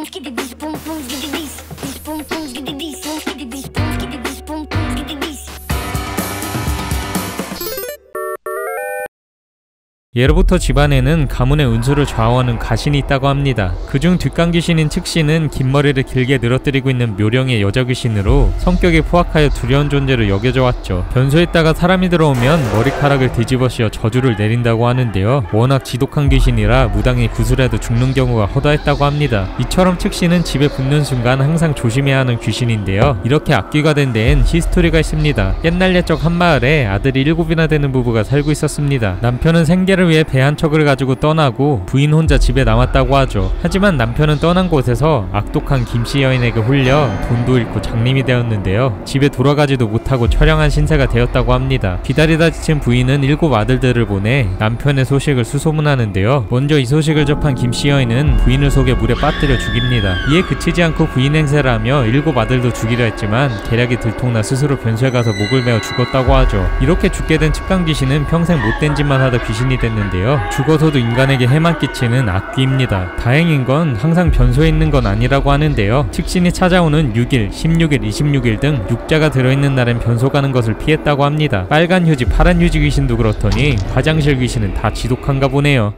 예로부터 집안에는 가문의 운수를 좌우하는 가신이 있다고 합니다. 그중 뒷간 귀신인 측신은 긴 머리를 길게 늘어뜨리고 있는 묘령의 여자 귀신으로 성격이 포악하여 두려운 존재로 여겨져 왔죠. 변소했다가 사람이 들어오면 머리카락을 뒤집어 씌워 저주를 내린다고 하는데요. 워낙 지독한 귀신이라 무당이 구슬해도 죽는 경우가 허다했다고 합니다. 이처럼 측신은 집에 붙는 순간 항상 조심해야 하는 귀신인데요. 이렇게 악귀가 된 데엔 히스토리가 있습니다. 옛날 옛적 한 마을에 아들이 7이나 되는 부부가 살고 있었습니다. 남편은 생계를 위해 배 한 척을 가지고 떠나고 부인 혼자 집에 남았다고 하죠. 하지만 남편은 떠난 곳에서 악독한 김씨 여인에게 홀려 돈도 잃고 장님이 되었는데요. 집에 돌아가지도 못하고 처량한 신세가 되었다고 합니다. 기다리다 지친 부인은 7 아들들을 보내 남편의 소식을 수소문하는데요. 먼저 이 소식을 접한 김씨 여인은 부인을 속여 물에 빠뜨려 죽입니다. 이에 그치지 않고 부인 행세를 하며 7 아들도 죽이려 했지만 계략이 들통나 스스로 변소에 가서 목을 메어 죽었다고 하죠. 이렇게 죽게 된 측간 귀신은 평생 못된 짓만 하다 귀신이 됐는데요. 죽어서도 인간에게 해만 끼치는 악귀입니다. 다행인 건 항상 변소에 있는 건 아니라고 하는데요. 측신이 찾아오는 6일, 16일, 26일 등 6자가 들어있는 날엔 변소 가는 것을 피했다고 합니다. 빨간 휴지, 파란 휴지 귀신도 그렇더니 화장실 귀신은 다 지독한가 보네요.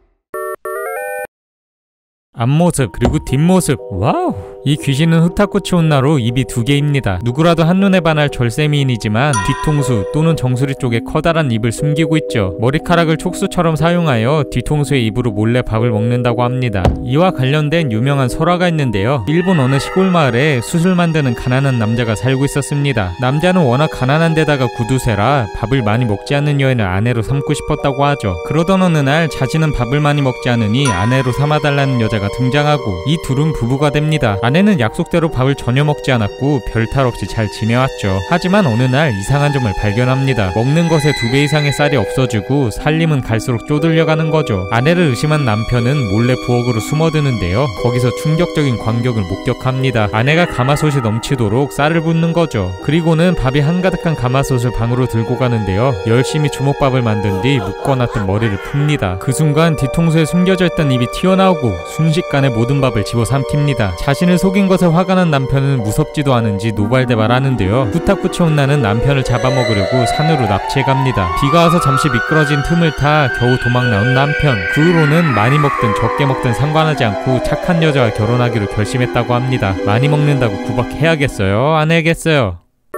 앞모습 그리고 뒷모습, 와우! 이 귀신은 흑타꽃이 온 나로 입이 2개입니다. 누구라도 한눈에 반할 절세미인이지만 뒤통수 또는 정수리 쪽에 커다란 입을 숨기고 있죠. 머리카락을 촉수처럼 사용하여 뒤통수의 입으로 몰래 밥을 먹는다고 합니다. 이와 관련된 유명한 설화가 있는데요. 일본 어느 시골 마을에 숯을 만드는 가난한 남자가 살고 있었습니다. 남자는 워낙 가난한 데다가 구두쇠라 밥을 많이 먹지 않는 여인을 아내로 삼고 싶었다고 하죠. 그러던 어느 날 자신은 밥을 많이 먹지 않으니 아내로 삼아달라는 여자가 등장하고 이 둘은 부부가 됩니다. 아내는 약속대로 밥을 전혀 먹지 않았고 별탈 없이 잘 지내왔죠. 하지만 어느 날 이상한 점을 발견합니다. 먹는 것에 2배 이상의 쌀이 없어지고 살림은 갈수록 쪼들려가는 거죠. 아내를 의심한 남편은 몰래 부엌으로 숨어드는데요. 거기서 충격적인 광경을 목격합니다. 아내가 가마솥이 넘치도록 쌀을 붓는 거죠. 그리고는 밥이 한가득한 가마솥을 방으로 들고 가는데요. 열심히 주먹밥을 만든 뒤 묶어놨던 머리를 풉니다. 그 순간 뒤통수에 숨겨져 있던 입이 튀어나오고 순식간에 모든 밥을 집어삼킵니다. 자신을 속인 것에 화가 난 남편은 무섭지도 않은지 노발대발하는데요. 후타쿠치 혼나는 남편을 잡아먹으려고 산으로 납치해 갑니다. 비가 와서 잠시 미끄러진 틈을 타 겨우 도망 나온 남편. 그 후로는 많이 먹든 적게 먹든 상관하지 않고 착한 여자와 결혼하기로 결심했다고 합니다. 많이 먹는다고 구박해야겠어요? 안 해야겠어요?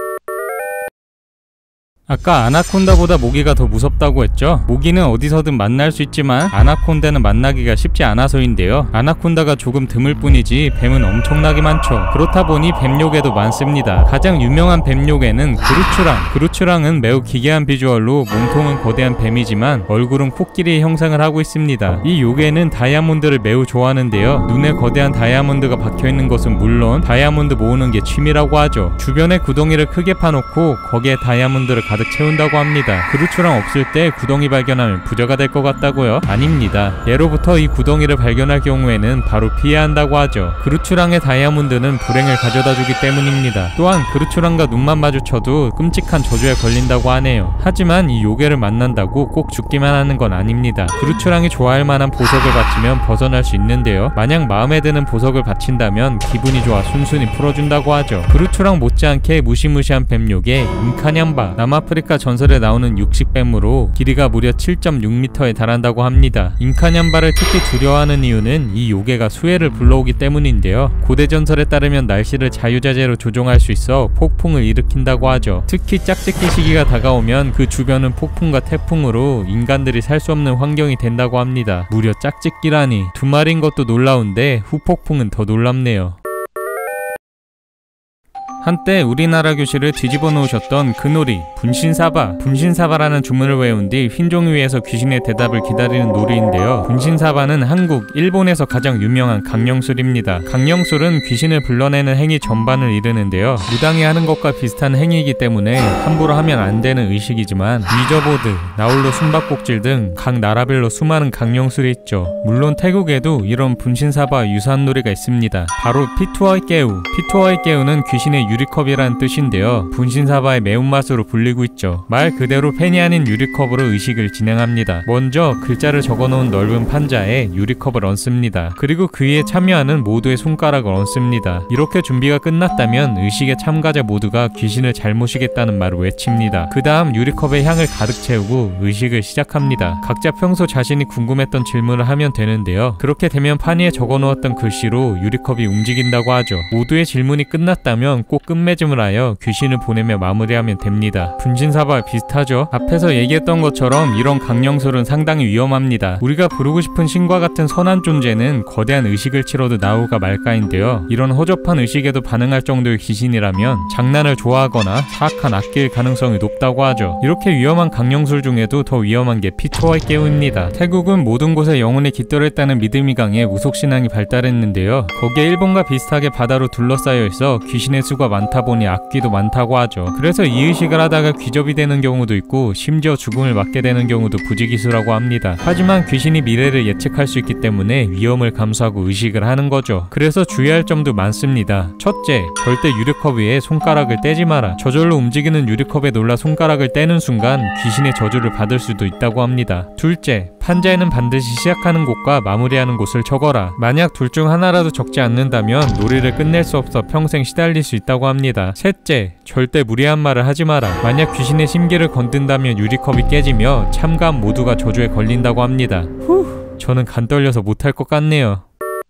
아까 아나콘다보다 모기가 더 무섭다고 했죠? 모기는 어디서든 만날 수 있지만 아나콘다는 만나기가 쉽지 않아서인데요. 아나콘다가 조금 드물 뿐이지 뱀은 엄청나게 많죠. 그렇다 보니 뱀요괴도 많습니다. 가장 유명한 뱀요괴는 그루츄랑. 그루츄랑은 매우 기괴한 비주얼로 몸통은 거대한 뱀이지만 얼굴은 코끼리의 형상을 하고 있습니다. 이 요괴는 다이아몬드를 매우 좋아하는데요. 눈에 거대한 다이아몬드가 박혀있는 것은 물론 다이아몬드 모으는 게 취미라고 하죠. 주변에 구덩이를 크게 파놓고 거기에 다이아몬드를 가득 채운다고 합니다. 그루츄랑 없을 때 구덩이 발견하면 부자가 될 것 같다고요? 아닙니다. 예로부터 이 구덩이를 발견할 경우에는 바로 피해야 한다고 하죠. 그루츄랑의 다이아몬드는 불행을 가져다 주기 때문입니다. 또한 그루츄랑과 눈만 마주쳐도 끔찍한 저주에 걸린다고 하네요. 하지만 이 요괴를 만난다고 꼭 죽기만 하는 건 아닙니다. 그루츄랑이 좋아할 만한 보석을 바치면 벗어날 수 있는데요. 만약 마음에 드는 보석을 바친다면 기분이 좋아 순순히 풀어준다고 하죠. 그루츄랑 못지않게 무시무시한 뱀 요괴 인카냠바. 남아프리카 전설에 나오는 육식뱀으로 길이가 무려 7.6m에 달한다고 합니다. 인카냠바를 특히 두려워하는 이유는 이 요괴가 수해를 불러오기 때문인데요. 고대 전설에 따르면 날씨를 자유자재로 조종할 수 있어 폭풍을 일으킨다고 하죠. 특히 짝짓기 시기가 다가오면 그 주변은 폭풍과 태풍으로 인간들이 살 수 없는 환경이 된다고 합니다. 무려 짝짓기라니. 2마리인 것도 놀라운데 후폭풍은 더 놀랍네요. 한때 우리나라 교실을 뒤집어 놓으셨던 그 놀이 분신사바. 분신사바라는 주문을 외운 뒤 흰 종이 위에서 귀신의 대답을 기다리는 놀이인데요. 분신사바는 한국, 일본에서 가장 유명한 강령술입니다. 강령술은 귀신을 불러내는 행위 전반을 이르는데요. 무당이 하는 것과 비슷한 행위이기 때문에 함부로 하면 안 되는 의식이지만 위저보드, 나홀로 숨바꼭질 등 각 나라별로 수많은 강령술이 있죠. 물론 태국에도 이런 분신사바와 유사한 놀이가 있습니다. 바로 피투어이 깨우. 피투어이 깨우는 귀신의 유리컵이라는 뜻인데요. 분신사바의 매운맛으로 불리고 있죠. 말 그대로 펜이 아닌 유리컵으로 의식을 진행합니다. 먼저 글자를 적어놓은 넓은 판자에 유리컵을 얹습니다. 그리고 그 위에 참여하는 모두의 손가락을 얹습니다. 이렇게 준비가 끝났다면 의식의 참가자 모두가 귀신을 잘 모시겠다는 말을 외칩니다. 그 다음 유리컵에 향을 가득 채우고 의식을 시작합니다. 각자 평소 자신이 궁금했던 질문을 하면 되는데요. 그렇게 되면 판 위에 적어놓았던 글씨로 유리컵이 움직인다고 하죠. 모두의 질문이 끝났다면 꼭 끝맺음을 하여 귀신을 보내며 마무리하면 됩니다. 분신사바와 비슷하죠? 앞에서 얘기했던 것처럼 이런 강령술은 상당히 위험합니다. 우리가 부르고 싶은 신과 같은 선한 존재는 거대한 의식을 치러도 나오가 말까인데요. 이런 허접한 의식에도 반응할 정도의 귀신이라면 장난을 좋아하거나 사악한 악기일 가능성이 높다고 하죠. 이렇게 위험한 강령술 중에도 더 위험한 게 피초와의 깨우입니다. 태국은 모든 곳에 영혼이 깃들어있다는 믿음이 강해 무속신앙이 발달했는데요. 거기에 일본과 비슷하게 바다로 둘러싸여 있어 귀신의 수가 많다 보니 악귀도 많다고 하죠. 그래서 이 의식을 하다가 귀접이 되는 경우도 있고 심지어 죽음을 맞게 되는 경우도 부지기수라고 합니다. 하지만 귀신이 미래를 예측할 수 있기 때문에 위험을 감수하고 의식을 하는 거죠. 그래서 주의할 점도 많습니다. 첫째, 절대 유리컵 위에 손가락을 떼지 마라. 저절로 움직이는 유리컵에 놀라 손가락을 떼는 순간 귀신의 저주를 받을 수도 있다고 합니다. 둘째, 판자에는 반드시 시작하는 곳과 마무리하는 곳을 적어라. 만약 둘 중 하나라도 적지 않는다면 놀이를 끝낼 수 없어 평생 시달릴 수 있다고 합니다. 셋째, 절대 무리한 말을 하지 마라. 만약 귀신의 심기를 건든다면 유리컵이 깨지며 참가한 모두가 저주에 걸린다고 합니다. 저는 간 떨려서 못할 것 같네요.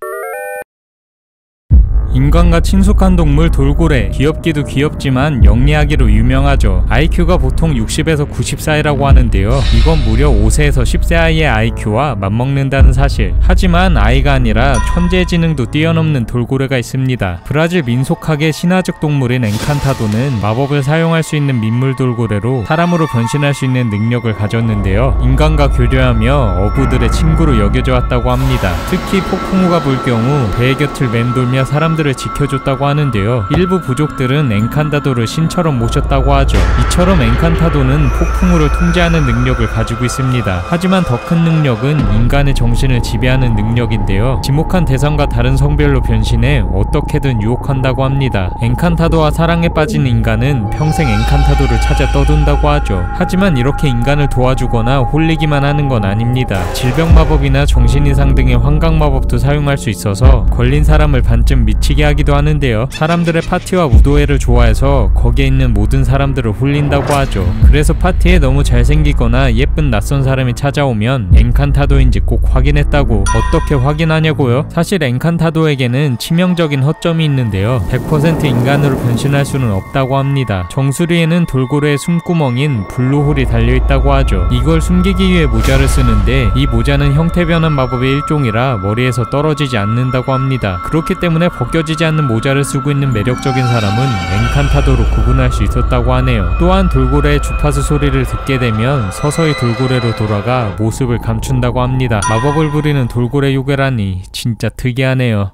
인간과 친숙한 동물 돌고래. 귀엽기도 귀엽지만 영리하기로 유명하죠. IQ가 보통 60에서 90 사이라고 하는데요. 이건 무려 5세에서 10세 아이의 IQ와 맞먹는다는 사실. 하지만 아이가 아니라 천재의 지능도 뛰어넘는 돌고래가 있습니다. 브라질 민속학의 신화적 동물인 엔칸타도는 마법을 사용할 수 있는 민물 돌고래로 사람으로 변신할 수 있는 능력을 가졌는데요. 인간과 교류하며 어부들의 친구로 여겨져 왔다고 합니다. 특히 폭풍우가 불 경우 배의 곁을 맴돌며 사람들을 지켜줬다고 하는데요. 일부 부족들은 엔칸타도를 신처럼 모셨다고 하죠. 이처럼 엔칸타도는 폭풍우를 통제하는 능력을 가지고 있습니다. 하지만 더 큰 능력은 인간의 정신을 지배하는 능력인데요. 지목한 대상과 다른 성별로 변신해 어떻게든 유혹한다고 합니다. 엔칸타도와 사랑에 빠진 인간은 평생 엔칸타도를 찾아 떠돈다고 하죠. 하지만 이렇게 인간을 도와주거나 홀리기만 하는 건 아닙니다. 질병 마법이나 정신이상 등의 환각 마법도 사용할 수 있어서 걸린 사람을 반쯤 미치게 하기도 하는데요. 사람들의 파티와 무도회를 좋아해서 거기에 있는 모든 사람들을 홀린다고 하죠. 그래서 파티에 너무 잘생기거나 예쁜 낯선 사람이 찾아오면 엔칸타도인지 꼭 확인했다고. 어떻게 확인하냐고요? 사실 엔칸타도에게는 치명적인 허점이 있는데요. 100% 인간으로 변신할 수는 없다고 합니다. 정수리에는 돌고래의 숨구멍인 블루홀이 달려있다고 하죠. 이걸 숨기기 위해 모자를 쓰는데 이 모자는 형태 변환 마법의 일종이라 머리에서 떨어지지 않는다고 합니다. 그렇기 때문에 벗겨지지 않는 모자를 쓰고 있는 매력적인 사람은 엔칸타도로 구분할 수 있었다고 하네요. 또한 돌고래의 주파수 소리를 듣게 되면 서서히 돌고래로 돌아가 모습을 감춘다고 합니다. 마법을 부리는 돌고래 요괴라니 진짜 특이하네요.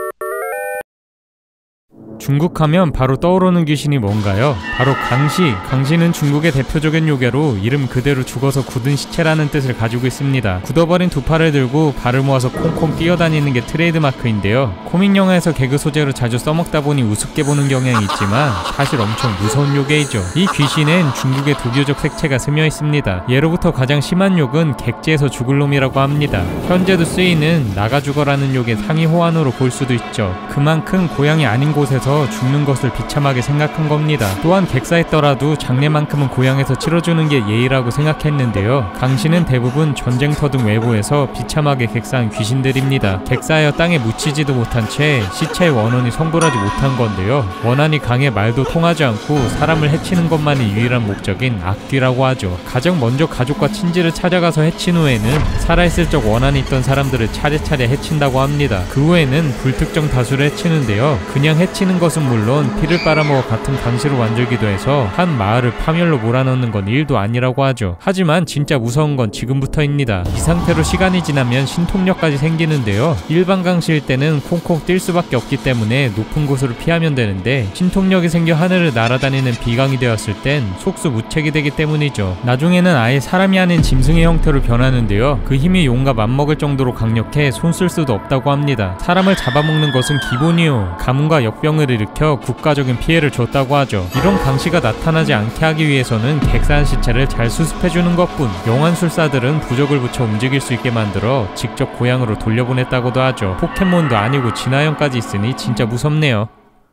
중국 하면 바로 떠오르는 귀신이 뭔가요? 바로 강시. 강시는 중국의 대표적인 요괴로 이름 그대로 죽어서 굳은 시체라는 뜻을 가지고 있습니다. 굳어버린 두 팔을 들고 발을 모아서 콩콩 뛰어다니는 게 트레이드마크인데요. 코믹 영화에서 개그 소재로 자주 써먹다 보니 우습게 보는 경향이 있지만 사실 엄청 무서운 요괴이죠. 이 귀신엔 중국의 도교적 색채가 스며 있습니다. 예로부터 가장 심한 욕은 객지에서 죽을 놈이라고 합니다. 현재도 쓰이는 나가 죽어라는 욕의 상위 호환으로 볼 수도 있죠. 그만큼 고향이 아닌 곳에서 죽는 것을 비참하게 생각한 겁니다. 또한 객사했더라도 장례만큼은 고향에서 치러주는 게 예의라고 생각했는데요. 강시는 대부분 전쟁터 등 외부에서 비참하게 객사한 귀신들입니다. 객사하여 땅에 묻히지도 못한 채 시체의 원혼이 성불하지 못한 건데요. 원한이 강해 말도 통하지 않고 사람을 해치는 것만이 유일한 목적인 악귀라고 하죠. 가장 먼저 가족과 친지를 찾아가서 해친 후에는 살아있을 적 원한이 있던 사람들을 차례차례 해친다고 합니다. 그 후에는 불특정 다수를 해치는데요. 그냥 해치는 것은 물론 피를 빨아먹어 같은 강시로 만들기도 해서 한 마을을 파멸로 몰아넣는 건 일도 아니라고 하죠. 하지만 진짜 무서운 건 지금부터입니다. 이 상태로 시간이 지나면 신통력까지 생기는데요. 일반 강시일 때는 콩콩 뛸 수밖에 없기 때문에 높은 곳으로 피하면 되는데 신통력이 생겨 하늘을 날아다니는 비강이 되었을 땐 속수무책이 되기 때문이죠. 나중에는 아예 사람이 아닌 짐승의 형태로 변하는데요. 그 힘이 용과 맞먹을 정도로 강력해 손 쓸 수도 없다고 합니다. 사람을 잡아먹는 것은 기본이요. 가문과 역병을 분열을 일으켜 국가적인 피해를 줬다고 하죠. 이런 감시가 나타나지 않게 하기 위해서는 객사한 시체를 잘 수습해주는 것뿐. 용환술사들은 부적을 붙여 움직일 수 있게 만들어 직접 고향으로 돌려보냈다고도 하죠. 포켓몬도 아니고 진화형까지 있으니 진짜 무섭네요.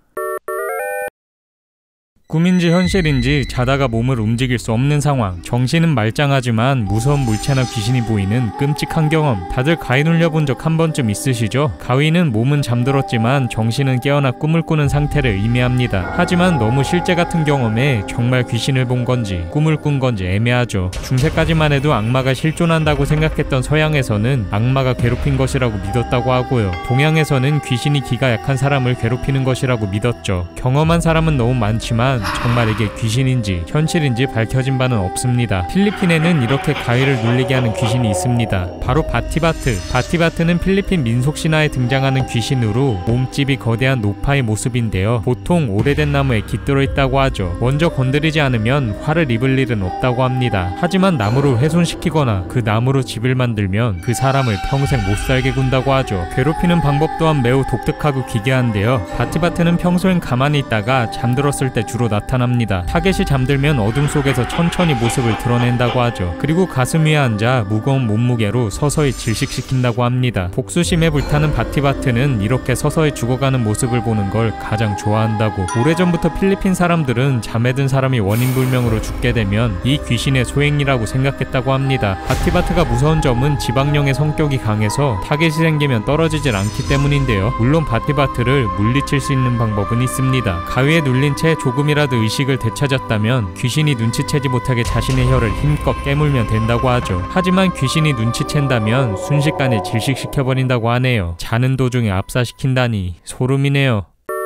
꿈인지 현실인지 자다가 몸을 움직일 수 없는 상황. 정신은 말짱하지만 무서운 물체나 귀신이 보이는 끔찍한 경험. 다들 가위 눌려본 적 한 번쯤 있으시죠? 가위는 몸은 잠들었지만 정신은 깨어나 꿈을 꾸는 상태를 의미합니다. 하지만 너무 실제 같은 경험에 정말 귀신을 본 건지 꿈을 꾼 건지 애매하죠. 중세까지만 해도 악마가 실존한다고 생각했던 서양에서는 악마가 괴롭힌 것이라고 믿었다고 하고요. 동양에서는 귀신이 기가 약한 사람을 괴롭히는 것이라고 믿었죠. 경험한 사람은 너무 많지만 정말 이게 귀신인지 현실인지 밝혀진 바는 없습니다. 필리핀에는 이렇게 가위를 눌리게 하는 귀신이 있습니다. 바로 바티바트. 바티바트는 필리핀 민속 신화에 등장하는 귀신으로 몸집이 거대한 노파의 모습인데요. 보통 오래된 나무에 깃들어 있다고 하죠. 먼저 건드리지 않으면 화를 입을 일은 없다고 합니다. 하지만 나무를 훼손시키거나 그 나무로 집을 만들면 그 사람을 평생 못살게 군다고 하죠. 괴롭히는 방법 또한 매우 독특하고 기괴한데요. 바티바트는 평소엔 가만히 있다가 잠들었을 때 주로 나타납니다. 타겟이 잠들면 어둠 속에서 천천히 모습을 드러낸다고 하죠. 그리고 가슴 위에 앉아 무거운 몸무게로 서서히 질식시킨다고 합니다. 복수심에 불타는 바티바트는 이렇게 서서히 죽어가는 모습을 보는 걸 가장 좋아한다고. 오래전부터 필리핀 사람들은 잠에 든 사람이 원인불명으로 죽게 되면 이 귀신의 소행이라고 생각했다고 합니다. 바티바트가 무서운 점은 지방령의 성격이 강해서 타겟이 생기면 떨어지질 않기 때문인데요. 물론 바티바트를 물리칠 수 있는 방법은 있습니다. 가위에 눌린 채 조금이라도 의식을 되찾았다면 귀신이 눈치채지 못하게 자신의 혀를 힘껏 깨물면 된다고 하죠. 하지만 귀신이 눈치챈다면 순식간에 질식시켜버린다고 하네요. 자는 도중에 압사시킨다니 소름이네요.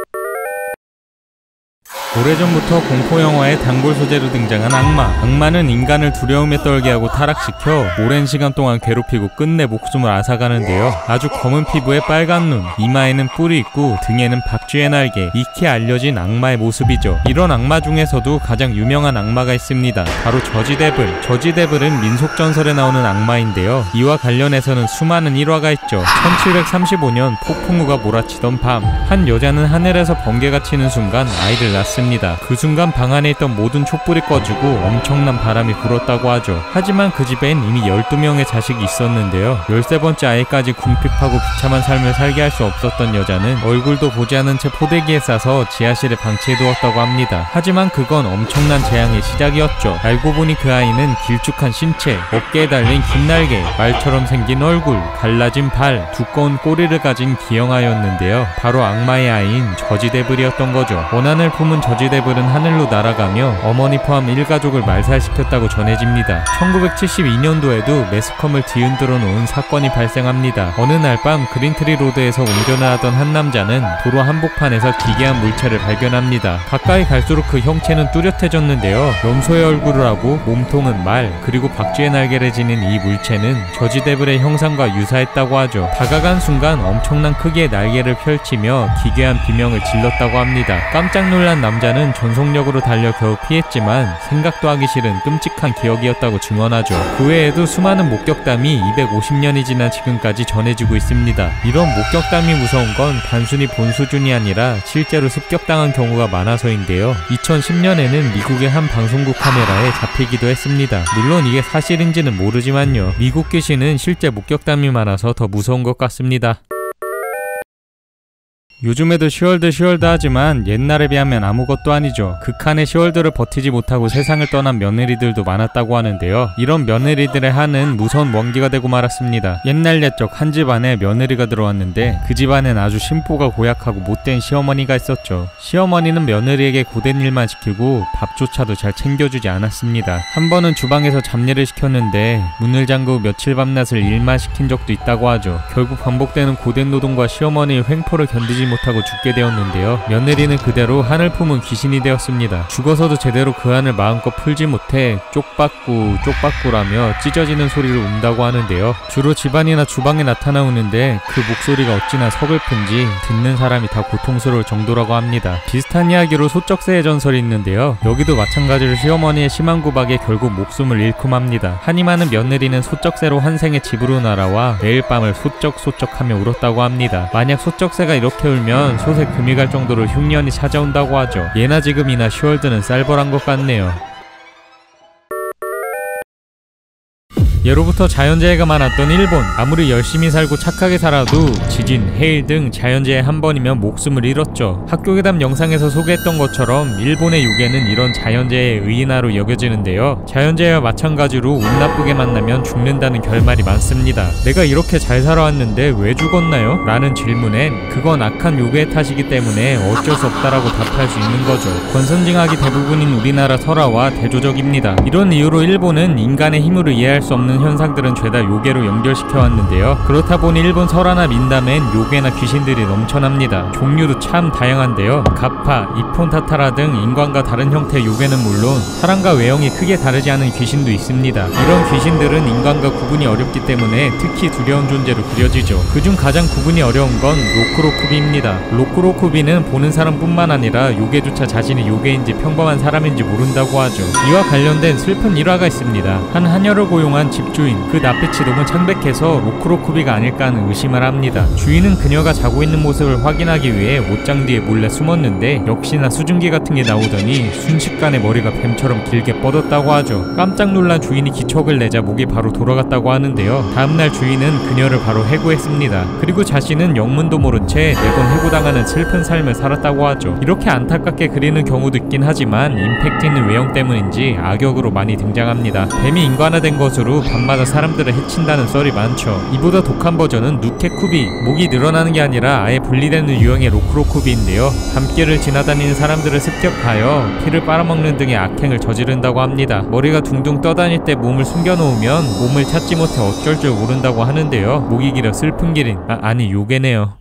오래전부터 공포영화의 단골 소재로 등장한 악마. 악마는 인간을 두려움에 떨게 하고 타락시켜 오랜 시간 동안 괴롭히고 끝내 목숨을 앗아가는데요. 아주 검은 피부에 빨간 눈, 이마에는 뿔이 있고 등에는 박쥐의 날개, 익히 알려진 악마의 모습이죠. 이런 악마 중에서도 가장 유명한 악마가 있습니다. 바로 저지데블. 저지데블은 민속전설에 나오는 악마인데요. 이와 관련해서는 수많은 일화가 있죠. 1735년 폭풍우가 몰아치던 밤, 한 여자는 하늘에서 번개가 치는 순간 아이를 낳습니다. 그 순간 방 안에 있던 모든 촛불이 꺼지고 엄청난 바람이 불었다고 하죠. 하지만 그 집엔 이미 12명의 자식이 있었는데요. 13번째 아이까지 궁핍하고 비참한 삶을 살게 할 수 없었던 여자는 얼굴도 보지 않은 채 포대기에 싸서 지하실에 방치해두었다고 합니다. 하지만 그건 엄청난 재앙의 시작이었죠. 알고 보니 그 아이는 길쭉한 신체, 어깨에 달린 긴 날개, 말처럼 생긴 얼굴, 갈라진 발, 두꺼운 꼬리를 가진 기형아였는데요. 바로 악마의 아이인 저지데블이었던 거죠. 원한을 품은 저지데블은 하늘로 날아가며 어머니 포함 일가족을 말살시켰다고 전해집니다. 1972년도에도 매스컴을 뒤흔들어 놓은 사건이 발생합니다. 어느 날 밤 그린트리 로드에서 운전을 하던 한 남자는 도로 한복판에서 기괴한 물체를 발견합니다. 가까이 갈수록 그 형체는 뚜렷해졌는데요. 염소의 얼굴을 하고 몸통은 말, 그리고 박쥐의 날개를 지닌 이 물체는 저지데블의 형상과 유사했다고 하죠. 다가간 순간 엄청난 크기의 날개를 펼치며 기괴한 비명을 질렀다고 합니다. 깜짝 놀란 남자는 전속력으로 달려 겨우 피했지만 생각도 하기 싫은 끔찍한 기억이었다고 증언하죠. 그 외에도 수많은 목격담이 250년이 지난 지금까지 전해지고 있습니다. 이런 목격담이 무서운 건 단순히 본 수준이 아니라 실제로 습격당한 경우가 많아서인데요. 2010년에는 미국의 한 방송국 카메라에 잡히기도 했습니다. 물론 이게 사실인지는 모르지만요. 미국 귀신은 실제 목격담이 많아서 더 무서운 것 같습니다. 요즘에도 시월드 하지만 옛날에 비하면 아무것도 아니죠. 극한의 시월드를 버티지 못하고 세상을 떠난 며느리들도 많았다고 하는데요. 이런 며느리들의 한은 무서운 먼기가 되고 말았습니다. 옛날 옛적 한 집안에 며느리가 들어왔는데 그 집안엔 아주 심보가 고약하고 못된 시어머니가 있었죠. 시어머니는 며느리에게 고된 일만 시키고 밥조차도 잘 챙겨주지 않았습니다. 한 번은 주방에서 잡일을 시켰는데 문을 잠그고 며칠 밤낮을 일만 시킨 적도 있다고 하죠. 결국 반복되는 고된 노동과 시어머니의 횡포를 견디지 못하고 죽게 되었는데요. 며느리는 그대로 한을 품은 귀신이 되었습니다. 죽어서도 제대로 그 한을 마음껏 풀지 못해 쪽박구라며 찢어지는 소리를 운다고 하는데요. 주로 집안이나 주방에 나타나오는데 그 목소리가 어찌나 서글픈지 듣는 사람이 다 고통스러울 정도라고 합니다. 비슷한 이야기로 소쩍새의 전설이 있는데요. 여기도 마찬가지로 시어머니의 심한 구박에 결국 목숨을 잃고 맙니다. 한이 많은 며느리는 소쩍새로 환생의 집으로 날아와 매일 밤을 소쩍소쩍하며 울었다고 합니다. 만약 소쩍새가 이렇게 울면 울면 솥에 금이 갈 정도로 흉년이 찾아온다고 하죠. 예나 지금이나 10월드는 쌀벌한 것 같네요. 예로부터 자연재해가 많았던 일본. 아무리 열심히 살고 착하게 살아도 지진, 해일 등 자연재해 한 번이면 목숨을 잃었죠. 학교괴담 영상에서 소개했던 것처럼 일본의 요괴는 이런 자연재해의 의인화로 여겨지는데요. 자연재해와 마찬가지로 운 나쁘게 만나면 죽는다는 결말이 많습니다. 내가 이렇게 잘 살아왔는데 왜 죽었나요? 라는 질문엔 그건 악한 요괴의 탓이기 때문에 어쩔 수 없다라고 답할 수 있는 거죠. 권선징악이 대부분인 우리나라 설화와 대조적입니다. 이런 이유로 일본은 인간의 힘으로 이해할 수 없는 현상들은 죄다 요괴로 연결시켜 왔는데요. 그렇다 보니 일본 설화나 민담엔 요괴나 귀신들이 넘쳐납니다. 종류도 참 다양한데요. 가파, 이폰타타라 등 인간과 다른 형태의 요괴는 물론 사람과 외형이 크게 다르지 않은 귀신도 있습니다. 이런 귀신들은 인간과 구분이 어렵기 때문에 특히 두려운 존재로 그려지죠. 그중 가장 구분이 어려운 건 로크로쿠비입니다. 로크로쿠비는 보는 사람뿐만 아니라 요괴조차 자신이 요괴인지 평범한 사람인지 모른다고 하죠. 이와 관련된 슬픈 일화가 있습니다. 한 하녀를 고용한 집주인, 그 낯빛이 너무 창백해서 로크로쿠비가 아닐까 하는 의심을 합니다. 주인은 그녀가 자고 있는 모습을 확인하기 위해 옷장 뒤에 몰래 숨었는데 역시나 수증기 같은 게 나오더니 순식간에 머리가 뱀처럼 길게 뻗었다고 하죠. 깜짝 놀란 주인이 기척을 내자 목이 바로 돌아갔다고 하는데요. 다음날 주인은 그녀를 바로 해고했습니다. 그리고 자신은 영문도 모른 채 매번 해고당하는 슬픈 삶을 살았다고 하죠. 이렇게 안타깝게 그리는 경우도 있긴 하지만 임팩트 있는 외형 때문인지 악역으로 많이 등장합니다. 뱀이 인간화된 것으로 밤마다 사람들을 해친다는 썰이 많죠. 이보다 독한 버전은 누케쿠비, 목이 늘어나는 게 아니라 아예 분리되는 유형의 로크로쿠비인데요. 밤길을 지나다니는 사람들을 습격하여 피를 빨아먹는 등의 악행을 저지른다고 합니다. 머리가 둥둥 떠다닐 때 몸을 숨겨놓으면 몸을 찾지 못해 어쩔 줄 모른다고 하는데요. 목이 길어 슬픈 기린, 아니 요괴네요.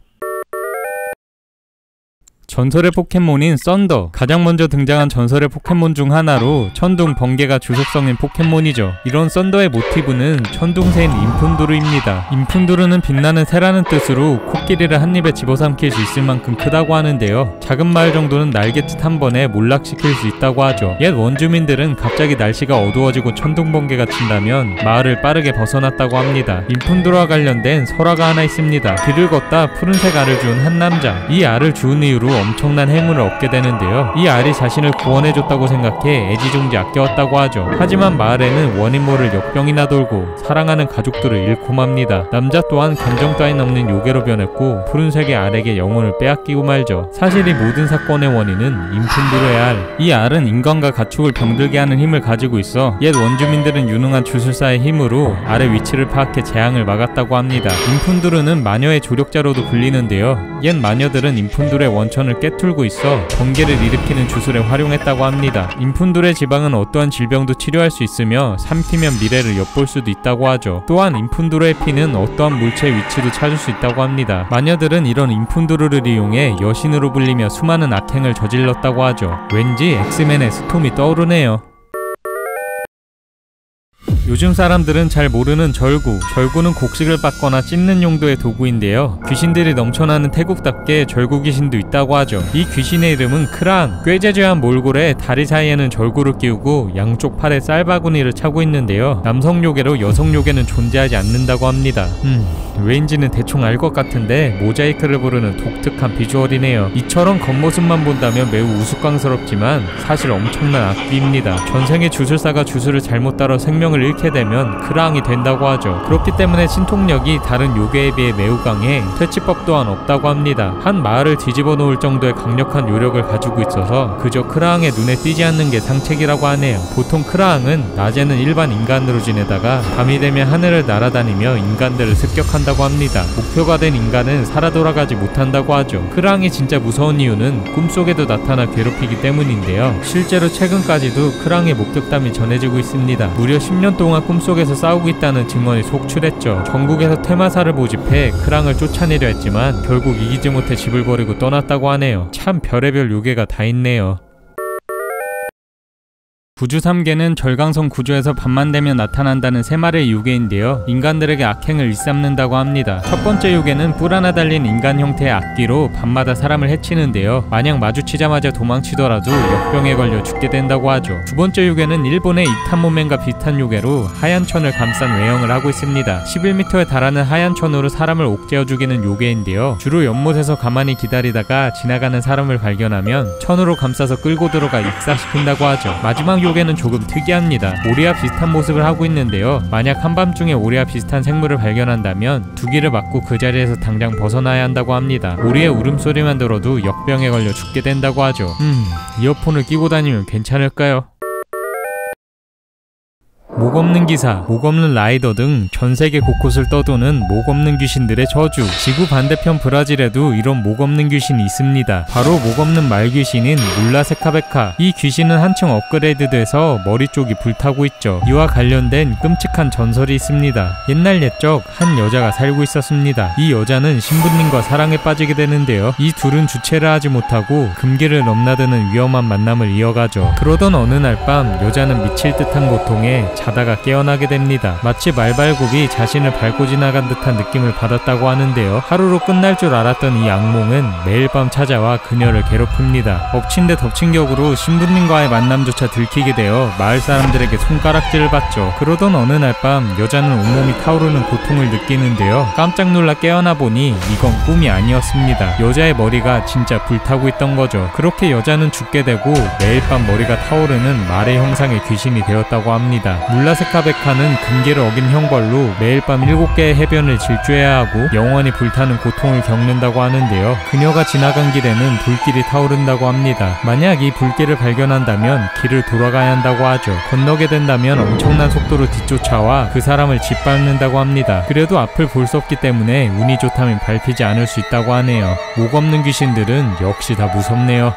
전설의 포켓몬인 썬더. 가장 먼저 등장한 전설의 포켓몬 중 하나로 천둥, 번개가 주속성인 포켓몬이죠. 이런 썬더의 모티브는 천둥새인 인푼두르입니다. 인푼두르는 빛나는 새라는 뜻으로 코끼리를 한 입에 집어삼킬 수 있을 만큼 크다고 하는데요. 작은 마을 정도는 날갯짓 한 번에 몰락시킬 수 있다고 하죠. 옛 원주민들은 갑자기 날씨가 어두워지고 천둥, 번개가 친다면 마을을 빠르게 벗어났다고 합니다. 인푼두르와 관련된 설화가 하나 있습니다. 길을 걷다 푸른색 알을 준 한 남자. 이 알을 주운 이후로 엄청난 행운을 얻게 되는데요. 이 알이 자신을 구원해줬다고 생각해 애지중지 아껴왔다고 하죠. 하지만 마을에는 원인 모를 역병이나 돌고 사랑하는 가족들을 잃고 맙니다. 남자 또한 감정 따윈 없는 요괴로 변했고 푸른색의 알에게 영혼을 빼앗기고 말죠. 사실 이 모든 사건의 원인은 인푼두르의 알. 이 알은 인간과 가축을 병들게 하는 힘을 가지고 있어 옛 원주민들은 유능한 주술사의 힘으로 알의 위치를 파악해 재앙을 막았다고 합니다. 인푼두르는 마녀의 조력자로도 불리는데요. 옛 마녀들은 인푼두르의 원천을 깨뚫고 있어 번개를 일으키는 주술에 활용했다고 합니다. 인푼두르의 지방은 어떠한 질병도 치료할 수 있으며 삼키면 미래를 엿볼 수도 있다고 하죠. 또한 인푼두르의 피는 어떠한 물체의 위치도 찾을 수 있다고 합니다. 마녀들은 이런 인푼두르를 이용해 여신으로 불리며 수많은 악행을 저질렀다고 하죠. 왠지 엑스맨의 스톰이 떠오르네요. 요즘 사람들은 잘 모르는 절구. 절구는 곡식을 빻거나 찢는 용도의 도구인데요. 귀신들이 넘쳐나는 태국답게 절구 귀신도 있다고 하죠. 이 귀신의 이름은 크랑. 꾀재재한 몰골에 다리 사이에는 절구를 끼우고 양쪽 팔에 쌀바구니를 차고 있는데요. 남성 요괴로 여성 요괴는 존재하지 않는다고 합니다. 왜인지는 대충 알 것 같은데 모자이크를 부르는 독특한 비주얼이네요. 이처럼 겉모습만 본다면 매우 우스꽝스럽지만 사실 엄청난 악귀입니다. 전생의 주술사가 주술을 잘못 따라 생명을 잃게 되면 크랑이 된다고 하죠. 그렇기 때문에 신통력이 다른 요괴에 비해 매우 강해 퇴치법 또한 없다고 합니다. 한 마을을 뒤집어 놓을 정도의 강력한 요력을 가지고 있어서 그저 크랑의 눈에 띄지 않는 게 상책이라고 하네요. 보통 크랑은 낮에는 일반 인간으로 지내다가 밤이 되면 하늘을 날아다니며 인간들을 습격한다고 합니다. 목표가 된 인간은 살아 돌아가지 못한다고 하죠. 크랑이 진짜 무서운 이유는 꿈속에도 나타나 괴롭히기 때문인데요. 실제로 최근까지도 크랑의 목격담이 전해지고 있습니다. 무려 10년 동안 꿈속에서 싸우고 있다는 증언이 속출했죠. 전국에서 퇴마사를 모집해 크랑을 쫓아내려 했지만 결국 이기지 못해 집을 버리고 떠났다고 하네요. 참 별의별 요괴가 다 있네요. 구주 3개는 절강성 구조에서 밤만 되면 나타난다는 3마리의 요괴인데요. 인간들에게 악행을 일삼는다고 합니다. 첫 번째 요괴는 뿔 하나 달린 인간 형태의 악귀로 밤마다 사람을 해치는데요. 만약 마주치자마자 도망치더라도 역병에 걸려 죽게 된다고 하죠. 두 번째 요괴는 일본의 이탄모멘과 비슷한 요괴로 하얀 천을 감싼 외형을 하고 있습니다. 11m에 달하는 하얀 천으로 사람을 옥죄어 죽이는 요괴인데요. 주로 연못에서 가만히 기다리다가 지나가는 사람을 발견하면 천으로 감싸서 끌고 들어가 익사시킨다고 하죠. 마지막 요괴는 조금 특이합니다. 오리와 비슷한 모습을 하고 있는데요. 만약 한밤중에 오리와 비슷한 생물을 발견한다면 두기를 맞고 그 자리에서 당장 벗어나야 한다고 합니다. 오리의 울음소리만 들어도 역병에 걸려 죽게 된다고 하죠. 이어폰을 끼고 다니면 괜찮을까요? 목 없는 기사, 목 없는 라이더 등 전세계 곳곳을 떠도는 목 없는 귀신들의 저주. 지구 반대편 브라질에도 이런 목 없는 귀신이 있습니다. 바로 목 없는 말 귀신인 물라세카베카. 이 귀신은 한층 업그레이드돼서 머리 쪽이 불타고 있죠. 이와 관련된 끔찍한 전설이 있습니다. 옛날 옛적 한 여자가 살고 있었습니다. 이 여자는 신부님과 사랑에 빠지게 되는데요. 이 둘은 주체를 하지 못하고 금기를 넘나드는 위험한 만남을 이어가죠. 그러던 어느 날 밤 여자는 미칠 듯한 고통에 자다가 깨어나게 됩니다. 마치 말발굽이 자신을 밟고 지나간 듯한 느낌을 받았다고 하는데요. 하루로 끝날 줄 알았던 이 악몽은 매일 밤 찾아와 그녀를 괴롭힙니다. 엎친 데 덮친 격으로 신부님과의 만남조차 들키게 되어 마을 사람들에게 손가락질을 받죠. 그러던 어느 날 밤 여자는 온몸이 타오르는 고통을 느끼는데요. 깜짝 놀라 깨어나 보니 이건 꿈이 아니었습니다. 여자의 머리가 진짜 불타고 있던 거죠. 그렇게 여자는 죽게 되고 매일 밤 머리가 타오르는 말의 형상의 귀신이 되었다고 합니다. 물라세카베카는 금기를 어긴 형벌로 매일 밤 7개의 해변을 질주해야 하고 영원히 불타는 고통을 겪는다고 하는데요. 그녀가 지나간 길에는 불길이 타오른다고 합니다. 만약 이 불길을 발견한다면 길을 돌아가야 한다고 하죠. 건너게 된다면 엄청난 속도로 뒤쫓아와 그 사람을 짓밟는다고 합니다. 그래도 앞을 볼 수 없기 때문에 운이 좋다면 밟히지 않을 수 있다고 하네요. 목 없는 귀신들은 역시 다 무섭네요.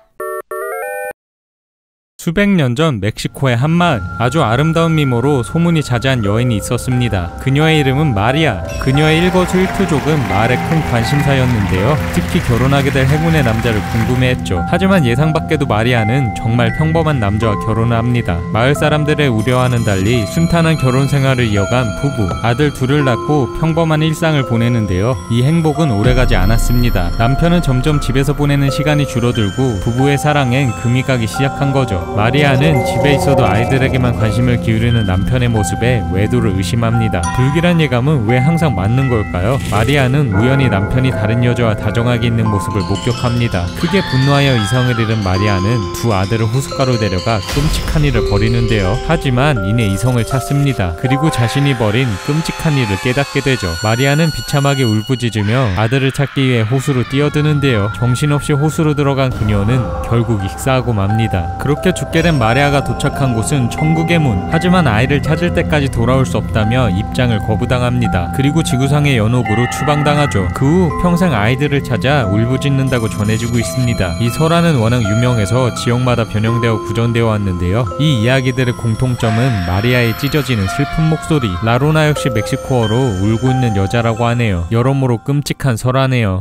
수백 년 전 멕시코의 한 마을, 아주 아름다운 미모로 소문이 자자한 여인이 있었습니다. 그녀의 이름은 마리아. 그녀의 일거수일투족은 마을의 큰 관심사였는데요. 특히 결혼하게 될 행운의 남자를 궁금해했죠. 하지만 예상 밖에도 마리아는 정말 평범한 남자와 결혼을 합니다. 마을 사람들의 우려와는 달리 순탄한 결혼 생활을 이어간 부부, 아들 둘을 낳고 평범한 일상을 보내는데요. 이 행복은 오래가지 않았습니다. 남편은 점점 집에서 보내는 시간이 줄어들고 부부의 사랑엔 금이 가기 시작한 거죠. 마리아는 집에 있어도 아이들에게만 관심을 기울이는 남편의 모습에 외도를 의심합니다. 불길한 예감은 왜 항상 맞는 걸까요? 마리아는 우연히 남편이 다른 여자와 다정하게 있는 모습을 목격합니다. 크게 분노하여 이성을 잃은 마리아는 두 아들을 호숫가로 데려가 끔찍한 일을 벌이는데요. 하지만 이내 이성을 찾습니다. 그리고 자신이 벌인 끔찍한 일을 깨닫게 되죠. 마리아는 비참하게 울부짖으며 아들을 찾기 위해 호수로 뛰어드는데요. 정신없이 호수로 들어간 그녀는 결국 익사하고 맙니다. 그렇게 죽게 된 마리아가 도착한 곳은 천국의 문. 하지만 아이를 찾을 때까지 돌아올 수 없다며 입장을 거부당합니다. 그리고 지구상의 연옥으로 추방당하죠. 그 후 평생 아이들을 찾아 울부짖는다고 전해지고 있습니다. 이 설화는 워낙 유명해서 지역마다 변형되어 구전되어 왔는데요. 이 이야기들의 공통점은 마리아의 찢어지는 슬픈 목소리. 라로나 역시 멕시코어로 울고 있는 여자라고 하네요. 여러모로 끔찍한 설화네요.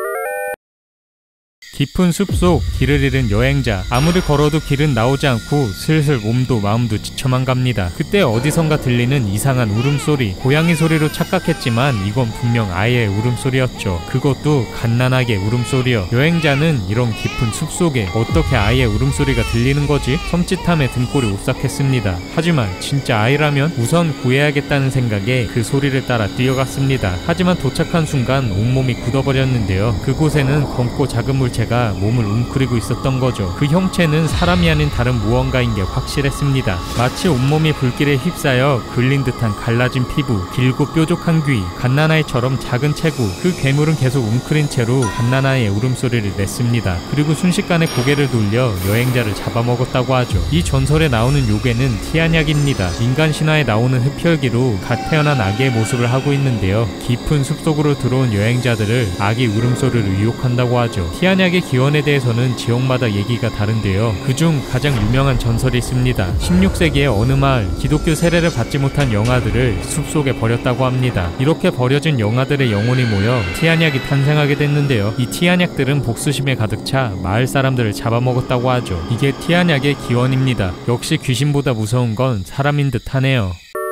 깊은 숲속 길을 잃은 여행자. 아무리 걸어도 길은 나오지 않고 슬슬 몸도 마음도 지쳐만 갑니다. 그때 어디선가 들리는 이상한 울음소리. 고양이 소리로 착각했지만 이건 분명 아이의 울음소리였죠. 그것도 갓난아기의 울음소리요. 여행자는 이런 깊은 숲속에 어떻게 아이의 울음소리가 들리는 거지? 섬찟함에 등골이 오싹했습니다. 하지만 진짜 아이라면 우선 구해야겠다는 생각에 그 소리를 따라 뛰어갔습니다. 하지만 도착한 순간 온몸이 굳어버렸는데요. 그곳에는 검고 작은 물체가 몸을 웅크리고 있었던 거죠. 그 형체는 사람이 아닌 다른 무언가인 게 확실했습니다. 마치 온몸이 불길에 휩싸여 글린 듯한 갈라진 피부, 길고 뾰족한 귀, 갓난아이처럼 작은 체구. 그 괴물은 계속 웅크린 채로 갓난아이의 울음소리를 냈습니다. 그리고 순식간에 고개를 돌려 여행자를 잡아먹었다고 하죠. 이 전설에 나오는 요괴는 티아냑입니다. 인간 신화에 나오는 흡혈귀로 갓 태어난 아기의 모습을 하고 있는데요. 깊은 숲속으로 들어온 여행자들을 아기 울음소리로 유혹한다고 하죠. 티아냑의 티안약의 기원에 대해서는 지역마다 얘기가 다른데요. 그중 가장 유명한 전설이 있습니다. 16세기의 어느 마을, 기독교 세례를 받지 못한 영아들을 숲속에 버렸다고 합니다. 이렇게 버려진 영아들의 영혼이 모여 티안약이 탄생하게 됐는데요. 이 티안약들은 복수심에 가득 차 마을 사람들을 잡아먹었다고 하죠. 이게 티안약의 기원입니다. 역시 귀신보다 무서운 건 사람인 듯 하네요.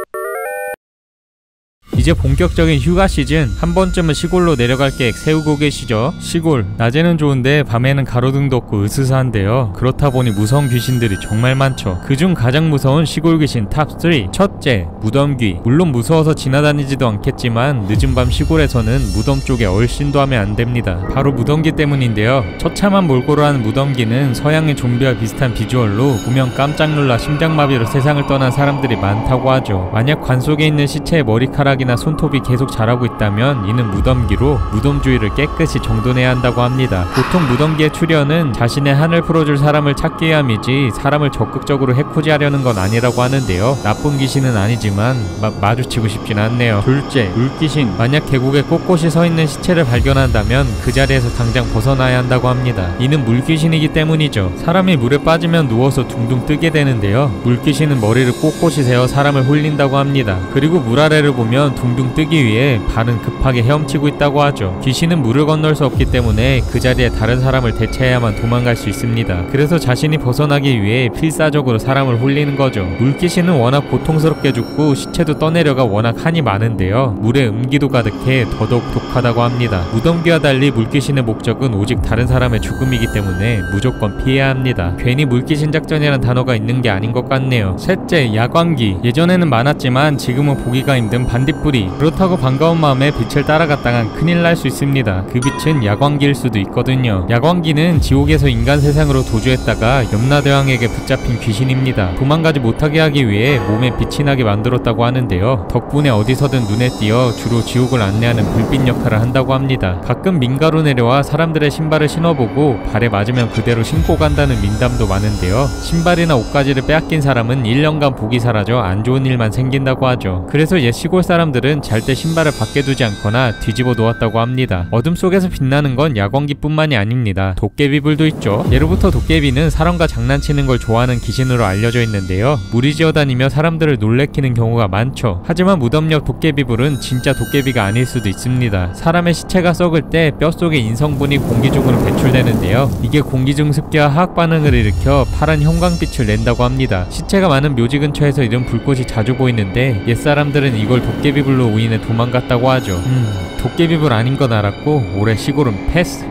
이제 본격적인 휴가 시즌, 한 번쯤은 시골로 내려갈 계획 세우고 계시죠? 시골, 낮에는 좋은데 밤에는 가로등도 없고 으스스한데요. 그렇다 보니 무서운 귀신들이 정말 많죠. 그중 가장 무서운 시골 귀신 탑3. 첫째, 무덤귀. 물론 무서워서 지나다니지도 않겠지만 늦은 밤 시골에서는 무덤 쪽에 얼씬도 하면 안 됩니다. 바로 무덤귀 때문인데요. 처참한 몰골을 하는 무덤귀는 서양의 좀비와 비슷한 비주얼로 보면 깜짝 놀라 심장마비로 세상을 떠난 사람들이 많다고 하죠. 만약 관 속에 있는 시체의 머리카락이나 손톱이 계속 자라고 있다면 이는 무덤귀로 무덤 주위를 깨끗이 정돈해야 한다고 합니다. 보통 무덤귀의 출현은 자신의 한을 풀어줄 사람을 찾기 위함이지 사람을 적극적으로 해코지하려는 건 아니라고 하는데요. 나쁜 귀신은 아니지만 마주치고 싶진 않네요. 둘째, 물귀신. 만약 계곡에 꼿꼿이 서있는 시체를 발견한다면 그 자리에서 당장 벗어나야 한다고 합니다. 이는 물귀신이기 때문이죠. 사람이 물에 빠지면 누워서 둥둥 뜨게 되는데요. 물귀신은 머리를 꼿꼿이 세워 사람을 홀린다고 합니다. 그리고 물 아래를 보면 둥둥 뜨기 위해 발은 급하게 헤엄치고 있다고 하죠. 귀신은 물을 건널 수 없기 때문에 그 자리에 다른 사람을 대체해야만 도망갈 수 있습니다. 그래서 자신이 벗어나기 위해 필사적으로 사람을 홀리는 거죠. 물귀신은 워낙 고통스럽게 죽고 시체도 떠내려가 워낙 한이 많은데요. 물에 음기도 가득해 더더욱 독하다고 합니다. 무덤귀와 달리 물귀신의 목적은 오직 다른 사람의 죽음이기 때문에 무조건 피해야 합니다. 괜히 물귀신 작전이란 단어가 있는 게 아닌 것 같네요. 셋째, 야광귀. 예전에는 많았지만 지금은 보기가 힘든 반딧불이. 그렇다고 반가운 마음에 빛을 따라갔다간 큰일 날 수 있습니다. 그 빛은 야광기일 수도 있거든요. 야광기는 지옥에서 인간 세상으로 도주했다가 염라대왕에게 붙잡힌 귀신입니다. 도망가지 못하게 하기 위해 몸에 빛이 나게 만들었다고 하는데요. 덕분에 어디서든 눈에 띄어 주로 지옥을 안내하는 불빛 역할을 한다고 합니다. 가끔 민가로 내려와 사람들의 신발을 신어보고 발에 맞으면 그대로 신고 간다는 민담도 많은데요. 신발이나 옷가지를 빼앗긴 사람은 1년간 복이 사라져 안 좋은 일만 생긴다고 하죠. 그래서 옛 시골 사람들은 잘 때 신발을 밖에 두지 않거나 뒤집어 놓았다고 합니다. 어둠 속에서 빛나는 건 야광기뿐만이 아닙니다. 도깨비불도 있죠. 예로부터 도깨비는 사람과 장난치는 걸 좋아하는 귀신으로 알려져 있는데요. 무리지어 다니며 사람들을 놀래키는 경우가 많죠. 하지만 무덤 옆 도깨비불은 진짜 도깨비가 아닐 수도 있습니다. 사람의 시체가 썩을 때 뼛속의 인성분이 공기 중으로 배출되는데요. 이게 공기중 습기와 화학 반응을 일으켜 파란 형광빛을 낸다고 합니다. 시체가 많은 묘지 근처에서 이런 불꽃이 자주 보이는데 옛사람들은 이걸 도깨비불로 우인해 도망갔다고 하죠. 도깨비불 아닌 건 알았고 올해 시골은 패스.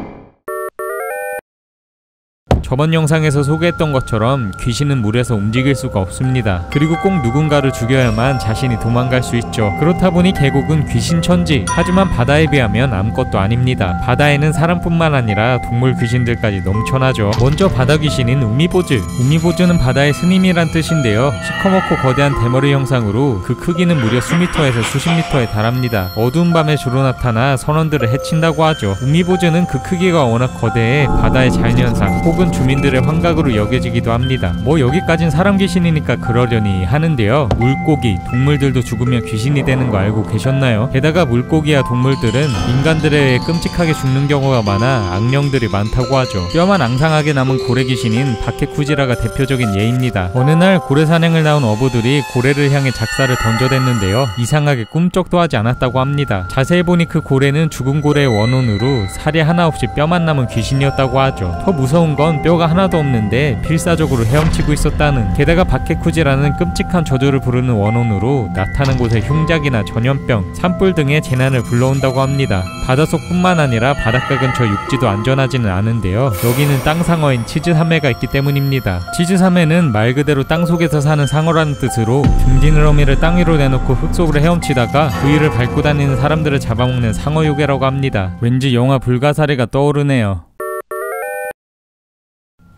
저번 영상에서 소개했던 것처럼 귀신은 물에서 움직일 수가 없습니다. 그리고 꼭 누군가를 죽여야만 자신이 도망갈 수 있죠. 그렇다 보니 계곡은 귀신천지. 하지만 바다에 비하면 아무것도 아닙니다. 바다에는 사람뿐만 아니라 동물 귀신들까지 넘쳐나죠. 먼저 바다 귀신인 우미보즈. 우미보즈는 바다의 스님이란 뜻인데요. 시커멓고 거대한 대머리 형상으로 그 크기는 무려 수미터에서 수십 미터에 달합니다. 어두운 밤에 주로 나타나 선원들을 해친다고 하죠. 우미보즈는 그 크기가 워낙 거대해 바다의 자연현상 혹은 주민들의 환각으로 여겨지기도 합니다. 뭐 여기까진 사람 귀신이니까 그러려니 하는데요. 물고기, 동물들도 죽으면 귀신이 되는 거 알고 계셨나요? 게다가 물고기와 동물들은 인간들에 의해 끔찍하게 죽는 경우가 많아 악령들이 많다고 하죠. 뼈만 앙상하게 남은 고래 귀신인 바케쿠지라가 대표적인 예입니다. 어느 날 고래 사냥을 나온 어부들이 고래를 향해 작사를 던져댔는데요. 이상하게 꿈쩍도 하지 않았다고 합니다. 자세히 보니 그 고래는 죽은 고래의 원혼으로 살이 하나 없이 뼈만 남은 귀신이었다고 하죠. 더 무서운 건 뼈가 하나도 없는데 필사적으로 헤엄치고 있었다는. 게다가 바케쿠지라는 끔찍한 저주를 부르는 원혼으로 나타난 곳에 흉작이나 전염병, 산불 등의 재난을 불러온다고 합니다. 바닷속뿐만 아니라 바닷가 근처 육지도 안전하지는 않은데요. 여기는 땅상어인 치즈사메가 있기 때문입니다. 치즈사메는 말 그대로 땅속에서 사는 상어라는 뜻으로 등지느러미를 땅 위로 내놓고 흙속으로 헤엄치다가 그 위를 밟고 다니는 사람들을 잡아먹는 상어요괴라고 합니다. 왠지 영화 불가사리가 떠오르네요.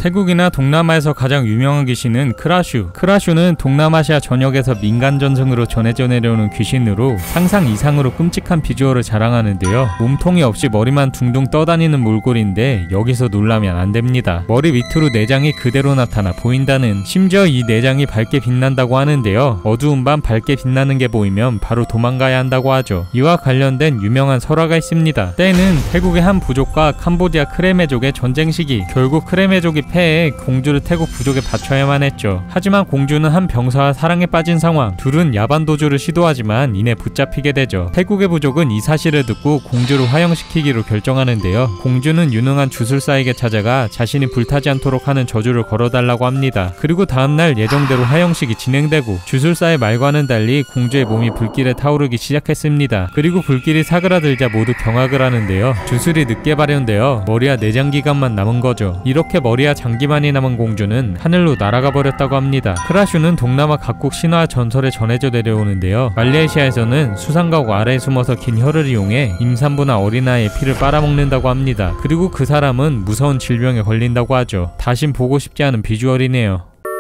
태국이나 동남아에서 가장 유명한 귀신은 크라슈. 크라슈는 동남아시아 전역에서 민간 전승으로 전해져 내려오는 귀신으로 상상 이상으로 끔찍한 비주얼을 자랑하는데요. 몸통이 없이 머리만 둥둥 떠다니는 몰골인데 여기서 놀라면 안 됩니다. 머리 밑으로 내장이 그대로 나타나 보인다는, 심지어 이 내장이 밝게 빛난다고 하는데요. 어두운 밤 밝게 빛나는 게 보이면 바로 도망가야 한다고 하죠. 이와 관련된 유명한 설화가 있습니다. 때는 태국의 한 부족과 캄보디아 크레메족의 전쟁 시기, 결국 크레메족이 패해 공주를 태국 부족에 바쳐야만 했죠. 하지만 공주는 한 병사와 사랑에 빠진 상황, 둘은 야반 도주를 시도하지만 이내 붙잡히게 되죠. 태국의 부족은 이 사실을 듣고 공주를 화형시키기로 결정하는데요. 공주는 유능한 주술사에게 찾아가 자신이 불타지 않도록 하는 저주를 걸어달라고 합니다. 그리고 다음날 예정대로 화형식이 진행되고, 주술사의 말과는 달리 공주의 몸이 불길에 타오르기 시작했습니다. 그리고 불길이 사그라들자 모두 경악을 하는데요. 주술이 늦게 발현되어 머리와 내장기관만 남은 거죠. 이렇게 머리와 장기만이 남은 공주는 하늘로 날아가 버렸다고 합니다. 크라슈는 동남아 각국 신화 전설에 전해져 내려오는데요. 말레이시아에서는 수상가옥 아래에 숨어서 긴 혀를 이용해 임산부나 어린아이의 피를 빨아먹는다고 합니다. 그리고 그 사람은 무서운 질병에 걸린다고 하죠. 다신 보고 싶지 않은 비주얼이네요.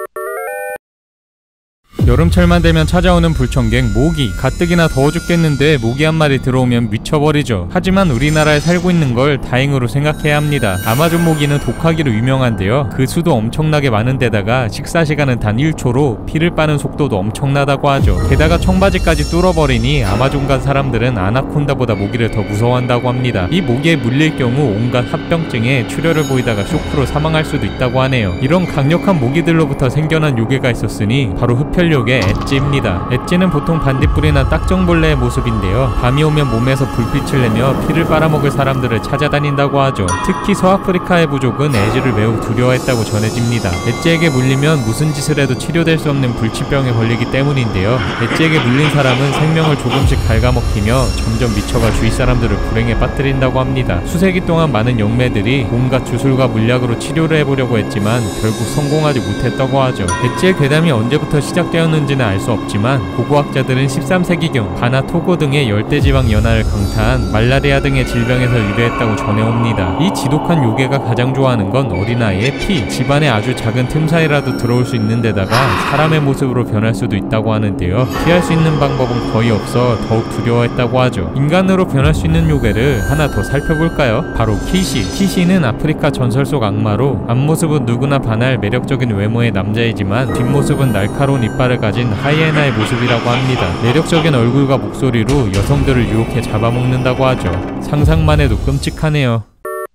여름철만 되면 찾아오는 불청객 모기. 가뜩이나 더워 죽겠는데 모기 한 마리 들어오면 미쳐버리죠. 하지만 우리나라에 살고 있는 걸 다행으로 생각해야 합니다. 아마존 모기는 독하기로 유명한데요. 그 수도 엄청나게 많은 데다가 식사 시간은 단 1초로 피를 빠는 속도도 엄청나다고 하죠. 게다가 청바지까지 뚫어버리니 아마존 간 사람들은 아나콘다보다 모기를 더 무서워한다고 합니다. 이 모기에 물릴 경우 온갖 합병증에 출혈을 보이다가 쇼크로 사망할 수도 있다고 하네요. 이런 강력한 모기들로부터 생겨난 요괴가 있었으니 바로 흡혈 요괴 엣지입니다. 엣지는 보통 반딧불이나 딱정벌레의 모습인데요. 밤이 오면 몸에서 불빛을 내며 피를 빨아먹을 사람들을 찾아다닌다고 하죠. 특히 서아프리카의 부족은 엣지를 매우 두려워했다고 전해집니다. 엣지에게 물리면 무슨 짓을 해도 치료될 수 없는 불치병에 걸리기 때문인데요. 엣지에게 물린 사람은 생명을 조금씩 갉아먹히며 점점 미쳐가 주위 사람들을 불행에 빠뜨린다고 합니다. 수세기 동안 많은 영매들이 온갖 주술과 물약으로 치료를 해보려고 했지만 결국 성공하지 못했다고 하죠. 엣지의 괴담이 언제부터 시작되었는지는 알 수 없지만 고고학자들은 13세기경 가나, 토고 등의 열대지방 연화를 강타한 말라리아 등의 질병에서 유래했다고 전해옵니다. 이 지독한 요괴가 가장 좋아하는 건 어린아이의 피, 집안에 아주 작은 틈 사이라도 들어올 수 있는 데다가 사람의 모습으로 변할 수도 있다고 하는데요. 피할 수 있는 방법은 거의 없어 더욱 두려워했다고 하죠. 인간으로 변할 수 있는 요괴를 하나 더 살펴볼까요? 바로 키시. 키시는 아프리카 전설 속 악마로 앞모습은 누구나 반할 매력적인 외모의 남자이지만 뒷모습은 날카로운 이빨을 가진 하이에나의 모습이라고 합니다. 매력적인 얼굴과 목소리로 여성들을 유혹해 잡아먹는다고 하죠. 상상만 해도 끔찍하네요.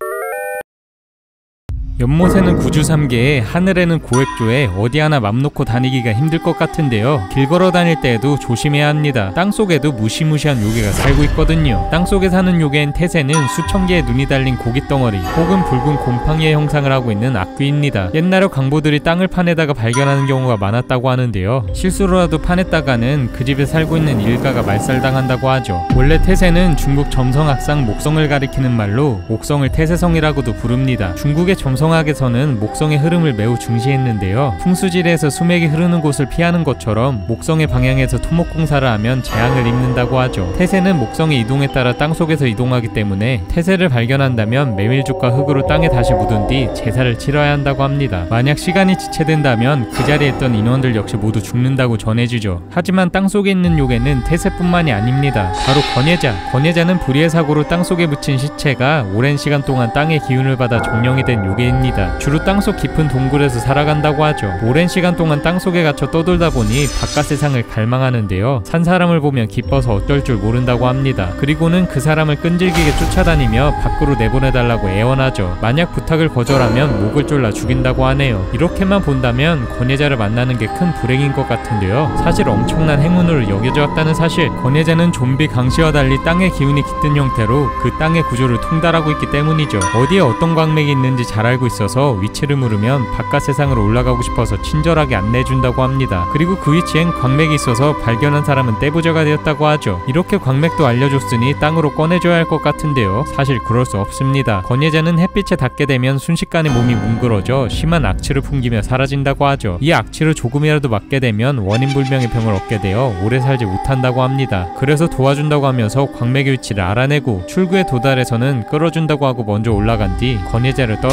연못에는 구주 3개에 하늘에는 고액조에 어디 하나 맘 놓고 다니기가 힘들 것 같은데요. 길 걸어 다닐 때에도 조심해야 합니다. 땅속에도 무시무시한 요괴가 살고 있거든요. 땅속에 사는 요괴인 태세는 수천 개의 눈이 달린 고깃덩어리 혹은 붉은 곰팡이의 형상을 하고 있는 악귀입니다. 옛날에 광부들이 땅을 파내다가 발견하는 경우가 많았다고 하는데요. 실수로라도 파냈다가는 그 집에 살고 있는 일가가 말살당한다고 하죠. 원래 태세는 중국 점성학상 목성을 가리키는 말로 목성을 태세성이라고도 부릅니다. 중국의 점성학에서는 목성의 흐름을 매우 중시했는데요. 풍수지리에서 수맥이 흐르는 곳을 피하는 것처럼 목성의 방향에서 토목공사를 하면 재앙을 입는다고 하죠. 태세는 목성의 이동에 따라 땅속에서 이동하기 때문에 태세를 발견한다면 메밀죽과 흙으로 땅에 다시 묻은 뒤 제사를 치러야 한다고 합니다. 만약 시간이 지체된다면 그 자리에 있던 인원들 역시 모두 죽는다고 전해지죠. 하지만 땅속에 있는 요괴는 태세뿐만이 아닙니다. 바로 권예자. 권예자는 불의의 사고로 땅속에 묻힌 시체가 오랜 시간 동안 땅의 기운을 받아 정령이 된 요괴입니다. 주로 땅속 깊은 동굴에서 살아간다고 하죠. 오랜 시간 동안 땅속에 갇혀 떠돌다 보니 바깥 세상을 갈망하는데요. 산 사람을 보면 기뻐서 어떨 줄 모른다고 합니다. 그리고는 그 사람을 끈질기게 쫓아다니며 밖으로 내보내달라고 애원하죠. 만약 부탁을 거절하면 목을 졸라 죽인다고 하네요. 이렇게만 본다면 권예자를 만나는 게 큰 불행인 것 같은데요. 사실 엄청난 행운으로 여겨져 왔다는 사실. 권예자는 좀비 강시와 달리 땅의 기운이 깃든 형태로 그 땅의 구조를 통달하고 있기 때문이죠. 어디에 어떤 광맥이 있는지 잘 알고 있어서 위치를 물으면 바깥 세상으로 올라가고 싶어서 친절하게 안내해준다고 합니다. 그리고 그 위치엔 광맥이 있어서 발견한 사람은 떼부자가 되었다고 하죠. 이렇게 광맥도 알려줬으니 땅으로 꺼내줘야 할 것 같은데요. 사실 그럴 수 없습니다. 권예자는 햇빛에 닿게 되면 순식간에 몸이 뭉그러져 심한 악취를 풍기며 사라진다고 하죠. 이 악취를 조금이라도 맡게 되면 원인불명의 병을 얻게 되어 오래 살지 못한다고 합니다. 그래서 도와준다고 하면서 광맥의 위치를 알아내고 출구에 도달해서는 끌어준다고 하고 먼저 올라간 뒤 권예자를 떨어뜨리면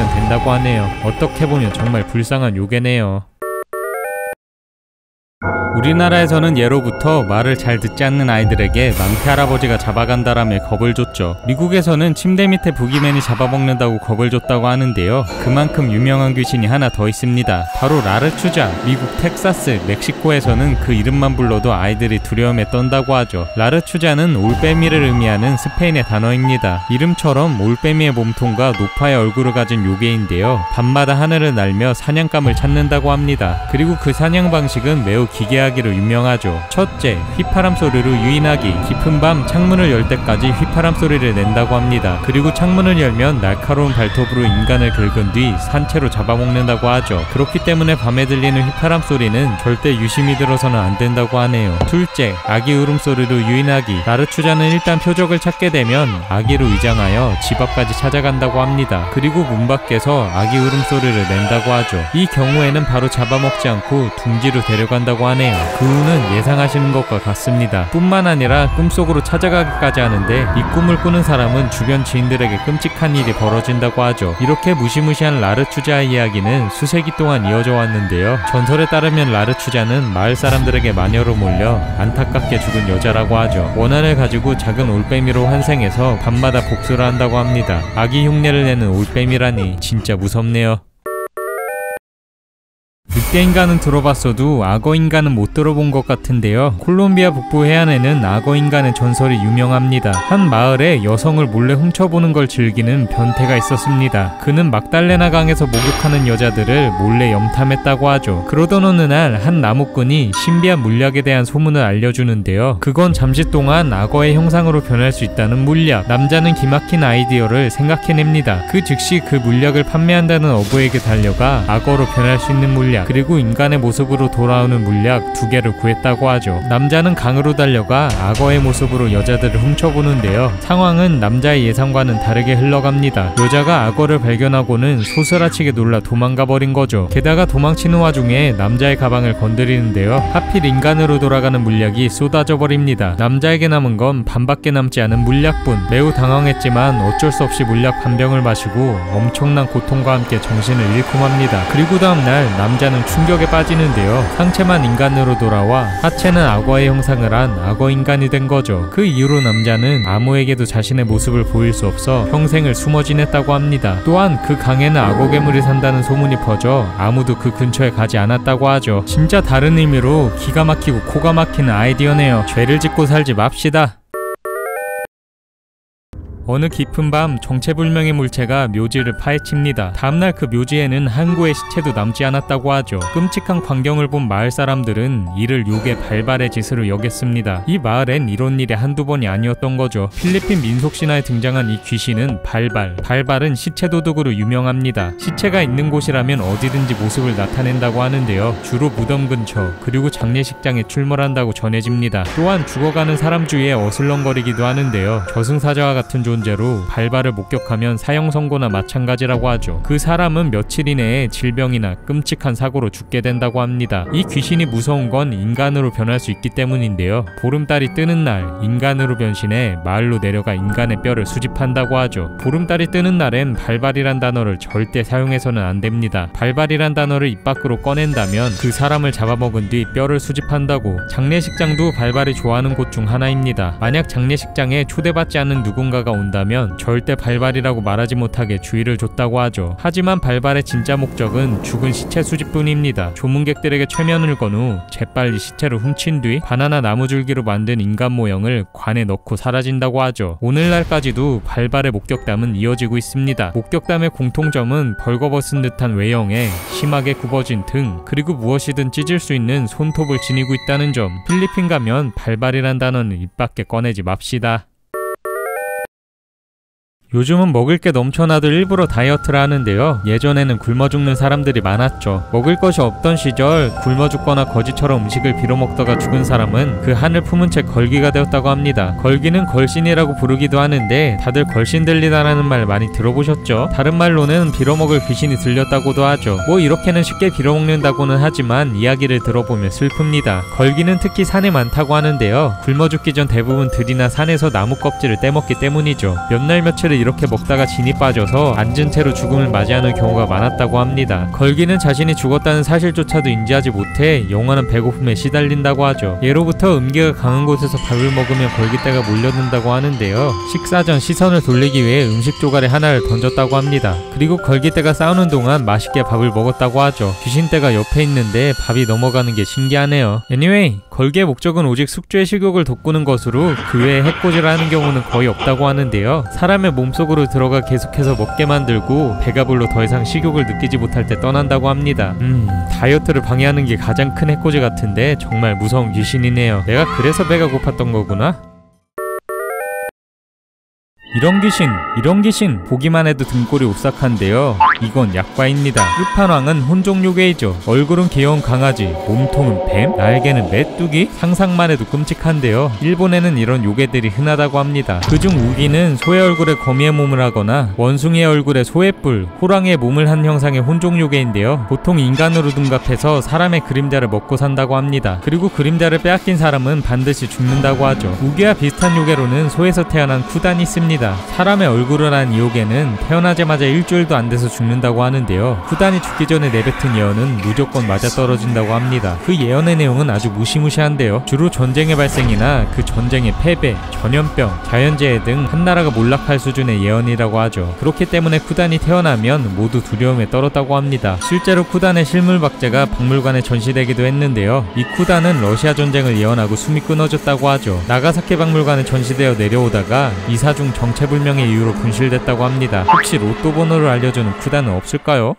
된다고 하네요. 어떻게 보면 정말 불쌍한 요괴네요. 우리나라에서는 예로부터 말을 잘 듣지 않는 아이들에게 망태 할아버지가 잡아간다라며 겁을 줬죠. 미국에서는 침대 밑에 부기맨이 잡아먹는다고 겁을 줬다고 하는데요. 그만큼 유명한 귀신이 하나 더 있습니다. 바로 라르추자. 미국 텍사스, 멕시코에서는 그 이름만 불러도 아이들이 두려움에 떤다고 하죠. 라르추자는 올빼미를 의미하는 스페인의 단어입니다. 이름처럼 올빼미의 몸통과 노파의 얼굴을 가진 요괴인데요. 밤마다 하늘을 날며 사냥감을 찾는다고 합니다. 그리고 그 사냥 방식은 매우 기괴하기로 유명하죠. 첫째, 휘파람 소리로 유인하기. 깊은 밤 창문을 열 때까지 휘파람 소리를 낸다고 합니다. 그리고 창문을 열면 날카로운 발톱으로 인간을 긁은 뒤 산채로 잡아먹는다고 하죠. 그렇기 때문에 밤에 들리는 휘파람 소리는 절대 유심히 들어서는 안 된다고 하네요. 둘째, 아기 울음소리로 유인하기. 라르추자는 일단 표적을 찾게 되면 아기로 위장하여 집 앞까지 찾아간다고 합니다. 그리고 문 밖에서 아기 울음소리를 낸다고 하죠. 이 경우에는 바로 잡아먹지 않고 둥지로 데려간다고 하네요. 그 후는 예상하시는 것과 같습니다. 뿐만 아니라 꿈속으로 찾아가기까지 하는데 이 꿈을 꾸는 사람은 주변 지인들에게 끔찍한 일이 벌어진다고 하죠. 이렇게 무시무시한 라르추자의 이야기는 수세기 동안 이어져 왔는데요. 전설에 따르면 라르추자는 마을 사람들에게 마녀로 몰려 안타깝게 죽은 여자라고 하죠. 원한을 가지고 작은 올빼미로 환생해서 밤마다 복수를 한다고 합니다. 아기 흉내를 내는 올빼미라니 진짜 무섭네요. 늑대인간은 들어봤어도 악어인간은 못 들어본 것 같은데요. 콜롬비아 북부 해안에는 악어인간의 전설이 유명합니다. 한 마을에 여성을 몰래 훔쳐보는 걸 즐기는 변태가 있었습니다. 그는 막달레나 강에서 목욕하는 여자들을 몰래 염탐했다고 하죠. 그러던 어느 날 한 나무꾼이 신비한 물약에 대한 소문을 알려주는데요. 그건 잠시 동안 악어의 형상으로 변할 수 있다는 물약. 남자는 기막힌 아이디어를 생각해냅니다. 그 즉시 그 물약을 판매한다는 어부에게 달려가 악어로 변할 수 있는 물약, 그리고 인간의 모습으로 돌아오는 물약 2개를 구했다고 하죠. 남자는 강으로 달려가 악어의 모습으로 여자들을 훔쳐보는데요. 상황은 남자의 예상과는 다르게 흘러갑니다. 여자가 악어를 발견하고는 소스라치게 놀라 도망가버린 거죠. 게다가 도망치는 와중에 남자의 가방을 건드리는데요. 하필 인간으로 돌아가는 물약이 쏟아져 버립니다. 남자에게 남은 건 반밖에 남지 않은 물약뿐. 매우 당황했지만 어쩔 수 없이 물약 반 병을 마시고 엄청난 고통과 함께 정신을 잃고 맙니다. 그리고 다음날 남자는 충격에 빠지는데요. 상체만 인간으로 돌아와 하체는 악어의 형상을 한 악어인간이 된 거죠. 그 이후로 남자는 아무에게도 자신의 모습을 보일 수 없어 평생을 숨어 지냈다고 합니다. 또한 그 강에는 악어 괴물이 산다는 소문이 퍼져 아무도 그 근처에 가지 않았다고 하죠. 진짜 다른 의미로 기가 막히고 코가 막히는 아이디어네요. 죄를 짓고 살지 맙시다. 어느 깊은 밤 정체불명의 물체가 묘지를 파헤칩니다. 다음날 그 묘지에는 한 구의 시체도 남지 않았다고 하죠. 끔찍한 광경을 본 마을 사람들은 이를 요괴 발발의 짓으로 여겼습니다. 이 마을엔 이런 일이 한두 번이 아니었던 거죠. 필리핀 민속신화에 등장한 이 귀신은 발발. 발발은 시체 도둑으로 유명합니다. 시체가 있는 곳이라면 어디든지 모습을 나타낸다고 하는데요. 주로 무덤 근처 그리고 장례식장에 출몰한다고 전해집니다. 또한 죽어가는 사람 주위에 어슬렁거리기도 하는데요. 저승사자와 같은 존재로 발발을 목격하면 사형 선고나 마찬가지라고 하죠. 그 사람은 며칠 이내에 질병이나 끔찍한 사고로 죽게 된다고 합니다. 이 귀신이 무서운 건 인간으로 변할 수 있기 때문인데요. 보름달이 뜨는 날 인간으로 변신해 마을로 내려가 인간의 뼈를 수집한다고 하죠. 보름달이 뜨는 날엔 발발이란 단어를 절대 사용해서는 안 됩니다. 발발이란 단어를 입 밖으로 꺼낸다면 그 사람을 잡아먹은 뒤 뼈를 수집한다고. 장례식장도 발발이 좋아하는 곳 중 하나입니다. 만약 장례식장에 초대받지 않는 누군가가 온다면 절대 발발이라고 말하지 못하게 주의를 줬다고 하죠. 하지만 발발의 진짜 목적은 죽은 시체 수집뿐입니다. 조문객들에게 최면을 건 후 재빨리 시체를 훔친 뒤 바나나 나무줄기로 만든 인간 모형을 관에 넣고 사라진다고 하죠. 오늘날까지도 발발의 목격담은 이어지고 있습니다. 목격담의 공통점은 벌거벗은 듯한 외형에 심하게 굽어진 등 그리고 무엇이든 찢을 수 있는 손톱을 지니고 있다는 점. 필리핀 가면 발발이란 단어는 입 밖에 꺼내지 맙시다. 요즘은 먹을 게 넘쳐나도 일부러 다이어트를 하는데요. 예전에는 굶어 죽는 사람들이 많았죠. 먹을 것이 없던 시절 굶어 죽거나 거지처럼 음식을 빌어먹다가 죽은 사람은 그 한을 품은 채 걸기가 되었다고 합니다. 걸기는 걸신이라고 부르기도 하는데 다들 걸신 들리다라는 말 많이 들어보셨죠? 다른 말로는 빌어먹을 귀신이 들렸다고도 하죠. 뭐 이렇게는 쉽게 빌어먹는다고는 하지만 이야기를 들어보면 슬픕니다. 걸기는 특히 산에 많다고 하는데요. 굶어 죽기 전 대부분 들이나 산에서 나무 껍질을 떼먹기 때문이죠. 몇 날 며칠을 이렇게 먹다가 진이 빠져서 앉은 채로 죽음을 맞이하는 경우가 많았다고 합니다. 걸기는 자신이 죽었다는 사실조차도 인지하지 못해 영원한 배고픔에 시달린다고 하죠. 예로부터 음기가 강한 곳에서 밥을 먹으면 걸기떼가 몰려든다고 하는데요. 식사 전 시선을 돌리기 위해 음식 조각에 하나를 던졌다고 합니다. 그리고 걸기떼가 싸우는 동안 맛있게 밥을 먹었다고 하죠. 귀신떼가 옆에 있는데 밥이 넘어가는 게 신기하네요. Anyway, 걸기의 목적은 오직 숙주의 식욕을 돋구는 것으로 그 외에 해코지를 하는 경우는 거의 없다고 하는데요. 사람의 몸속으로 들어가 계속해서 먹게 만들고 배가 불러 더 이상 식욕을 느끼지 못할 때 떠난다고 합니다. 다이어트를 방해하는 게 가장 큰 해코지 같은데 정말 무서운 귀신이네요. 내가 그래서 배가 고팠던 거구나? 이런 귀신 보기만 해도 등골이 오싹한데요. 이건 약과입니다. 끝판왕은 혼종요괴이죠. 얼굴은 귀여운 강아지, 몸통은 뱀, 날개는 메뚜기? 상상만 해도 끔찍한데요. 일본에는 이런 요괴들이 흔하다고 합니다. 그중 우기는 소의 얼굴에 거미의 몸을 하거나 원숭이의 얼굴에 소의 뿔, 호랑이의 몸을 한 형상의 혼종요괴인데요. 보통 인간으로 둔갑해서 사람의 그림자를 먹고 산다고 합니다. 그리고 그림자를 빼앗긴 사람은 반드시 죽는다고 하죠. 우기와 비슷한 요괴로는 소에서 태어난 쿠단이 있습니다. 사람의 얼굴을 한 이 요괴는 태어나자마자 일주일도 안 돼서 죽는다고 하는데요. 쿠단이 죽기 전에 내뱉은 예언은 무조건 맞아떨어진다고 합니다. 그 예언의 내용은 아주 무시무시한데요. 주로 전쟁의 발생이나 그 전쟁의 패배, 전염병, 자연재해 등 한 나라가 몰락할 수준의 예언이라고 하죠. 그렇기 때문에 쿠단이 태어나면 모두 두려움에 떨었다고 합니다. 실제로 쿠단의 실물 박제가 박물관에 전시되기도 했는데요. 이 쿠단은 러시아 전쟁을 예언하고 숨이 끊어졌다고 하죠. 나가사키 박물관에 전시되어 내려오다가 이사 중 정체불명의 이유로 분실됐다고 합니다. 혹시 로또 번호를 알려주는 쿠단은 없을까요?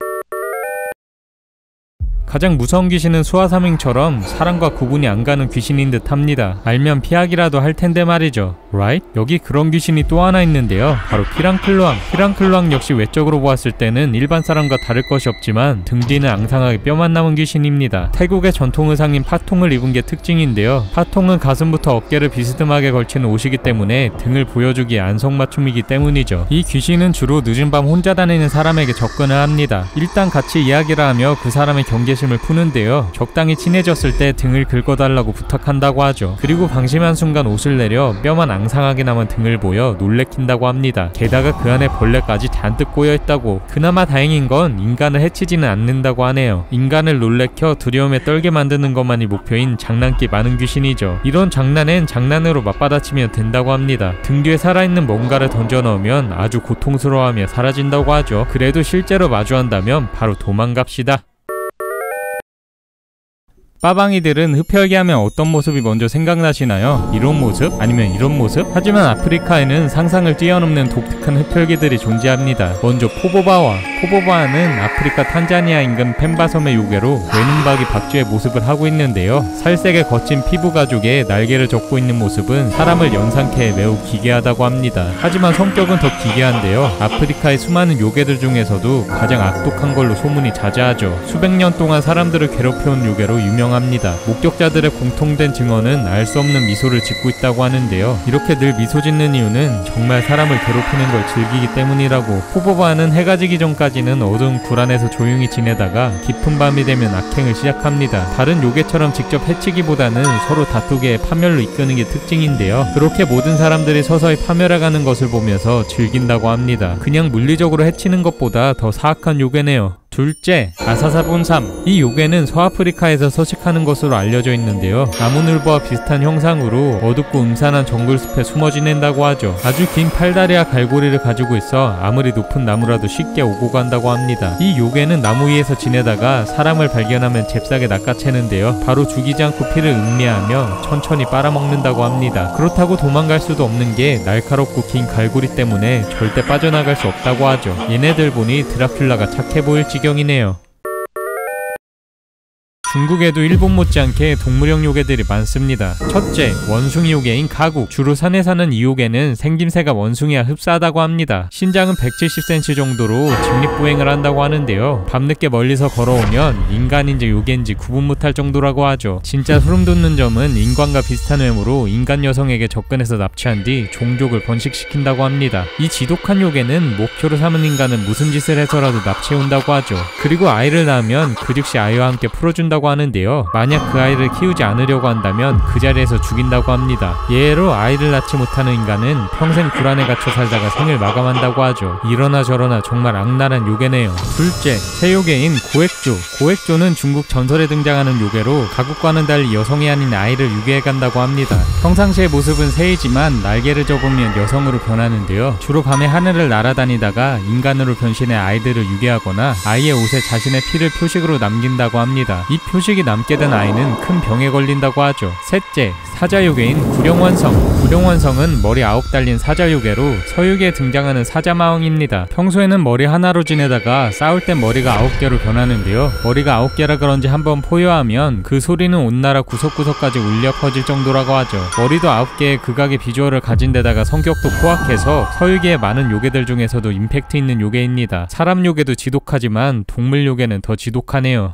가장 무서운 귀신은 수화사명처럼 사람과 구분이 안 가는 귀신인 듯 합니다. 알면 피하기라도 할 텐데 말이죠. Right? 여기 그런 귀신이 또 하나 있는데요. 바로 피랑클루앙. 피랑클루앙 역시 외적으로 보았을 때는 일반 사람과 다를 것이 없지만 등 뒤는 앙상하게 뼈만 남은 귀신입니다. 태국의 전통 의상인 파통을 입은 게 특징인데요. 파통은 가슴부터 어깨를 비스듬하게 걸치는 옷이기 때문에 등을 보여주기에 안성맞춤이기 때문이죠. 이 귀신은 주로 늦은 밤 혼자 다니는 사람에게 접근을 합니다. 일단 같이 이야기를 하며 그 사람의 경계심을 푸는데요. 적당히 친해졌을 때 등을 긁어달라고 부탁한다고 하죠. 그리고 방심한 순간 옷을 내려 뼈만 앙상하게 남은 등을 보여 놀래킨다고 합니다. 게다가 그 안에 벌레까지 잔뜩 꼬여있다고. 그나마 다행인 건 인간을 해치지는 않는다고 하네요. 인간을 놀래켜 두려움에 떨게 만드는 것만이 목표인 장난기 많은 귀신이죠. 이런 장난엔 장난으로 맞받아치면 된다고 합니다. 등 뒤에 살아있는 뭔가를 던져 넣으면 아주 고통스러워하며 사라진다고 하죠. 그래도 실제로 마주한다면 바로 도망갑시다. 빠방이들은 흡혈귀하면 어떤 모습이 먼저 생각나시나요? 이런 모습? 아니면 이런 모습? 하지만 아프리카에는 상상을 뛰어넘는 독특한 흡혈귀들이 존재합니다. 먼저 포보바는 아프리카 탄자니아 인근 펜바섬의 요괴로 외눈박이 박쥐의 모습을 하고 있는데요. 살색의 거친 피부 가죽에 날개를 접고 있는 모습은 사람을 연상케 매우 기괴하다고 합니다. 하지만 성격은 더 기괴한데요. 아프리카의 수많은 요괴들 중에서도 가장 악독한 걸로 소문이 자자하죠. 수백 년 동안 사람들을 괴롭혀온 요괴로 유명합니다. 목격자들의 공통된 증언은 알 수 없는 미소를 짓고 있다고 하는데요. 이렇게 늘 미소 짓는 이유는 정말 사람을 괴롭히는 걸 즐기기 때문이라고. 포보바는 해가 지기 전까지는 어두운 굴 안에서 조용히 지내다가 깊은 밤이 되면 악행을 시작합니다. 다른 요괴처럼 직접 해치기보다는 서로 다투게 파멸로 이끄는 게 특징인데요. 그렇게 모든 사람들이 서서히 파멸해가는 것을 보면서 즐긴다고 합니다. 그냥 물리적으로 해치는 것보다 더 사악한 요괴네요. 둘째, 아사사본삼. 이 요괴는 서아프리카에서 서식하는 것으로 알려져 있는데요. 나무늘보와 비슷한 형상으로 어둡고 음산한 정글숲에 숨어 지낸다고 하죠. 아주 긴 팔다리와 갈고리를 가지고 있어 아무리 높은 나무라도 쉽게 오고 간다고 합니다. 이 요괴는 나무 위에서 지내다가 사람을 발견하면 잽싸게 낚아채는데요. 바로 죽이지 않고 피를 음미하며 천천히 빨아먹는다고 합니다. 그렇다고 도망갈 수도 없는 게 날카롭고 긴 갈고리 때문에 절대 빠져나갈 수 없다고 하죠. 얘네들 보니 드라큘라가 착해 보일 지경이네요. 중국에도 일본 못지않게 동물형 요괴들이 많습니다. 첫째, 원숭이 요괴인 가국. 주로 산에 사는 이 요괴는 생김새가 원숭이와 흡사하다고 합니다. 신장은 170cm 정도로 직립보행을 한다고 하는데요. 밤늦게 멀리서 걸어오면 인간인지 요괴인지 구분 못할 정도라고 하죠. 진짜 소름 돋는 점은 인간과 비슷한 외모로 인간 여성에게 접근해서 납치한 뒤 종족을 번식시킨다고 합니다. 이 지독한 요괴는 목표로 삼은 인간은 무슨 짓을 해서라도 납치해온다고 하죠. 그리고 아이를 낳으면 그 즉시 아이와 함께 풀어준다고 키운다고 하는데요. 만약 그 아이를 키우지 않으려고 한다면 그 자리에서 죽인다고 합니다. 예로 아이를 낳지 못하는 인간은 평생 불안에 갇혀 살다가 생을 마감한다고 하죠. 이러나 저러나 정말 악랄한 요괴네요. 둘째, 새 요괴인 고액조. 고액조는 중국 전설에 등장하는 요괴로 가국과는 달리 여성이 아닌 아이를 유괴해간다고 합니다. 평상시의 모습은 새이지만 날개를 접으면 여성으로 변하는데요. 주로 밤에 하늘을 날아다니다가 인간으로 변신해 아이들을 유괴하거나 아이의 옷에 자신의 피를 표식으로 남긴다고 합니다. 이 표식이 남게 된 아이는 큰 병에 걸린다고 하죠. 셋째, 사자요괴인 구룡원성. 구룡원성은 머리 9 달린 사자요괴로 서유기에 등장하는 사자마왕입니다. 평소에는 머리 하나로 지내다가 싸울 땐 머리가 9개로 변하는데요. 머리가 9개라 그런지 한번 포효하면 그 소리는 온 나라 구석구석까지 울려 퍼질 정도라고 하죠. 머리도 9개의 극악의 비주얼을 가진 데다가 성격도 포악해서 서유기의 많은 요괴들 중에서도 임팩트 있는 요괴입니다. 사람 요괴도 지독하지만 동물 요괴는 더 지독하네요.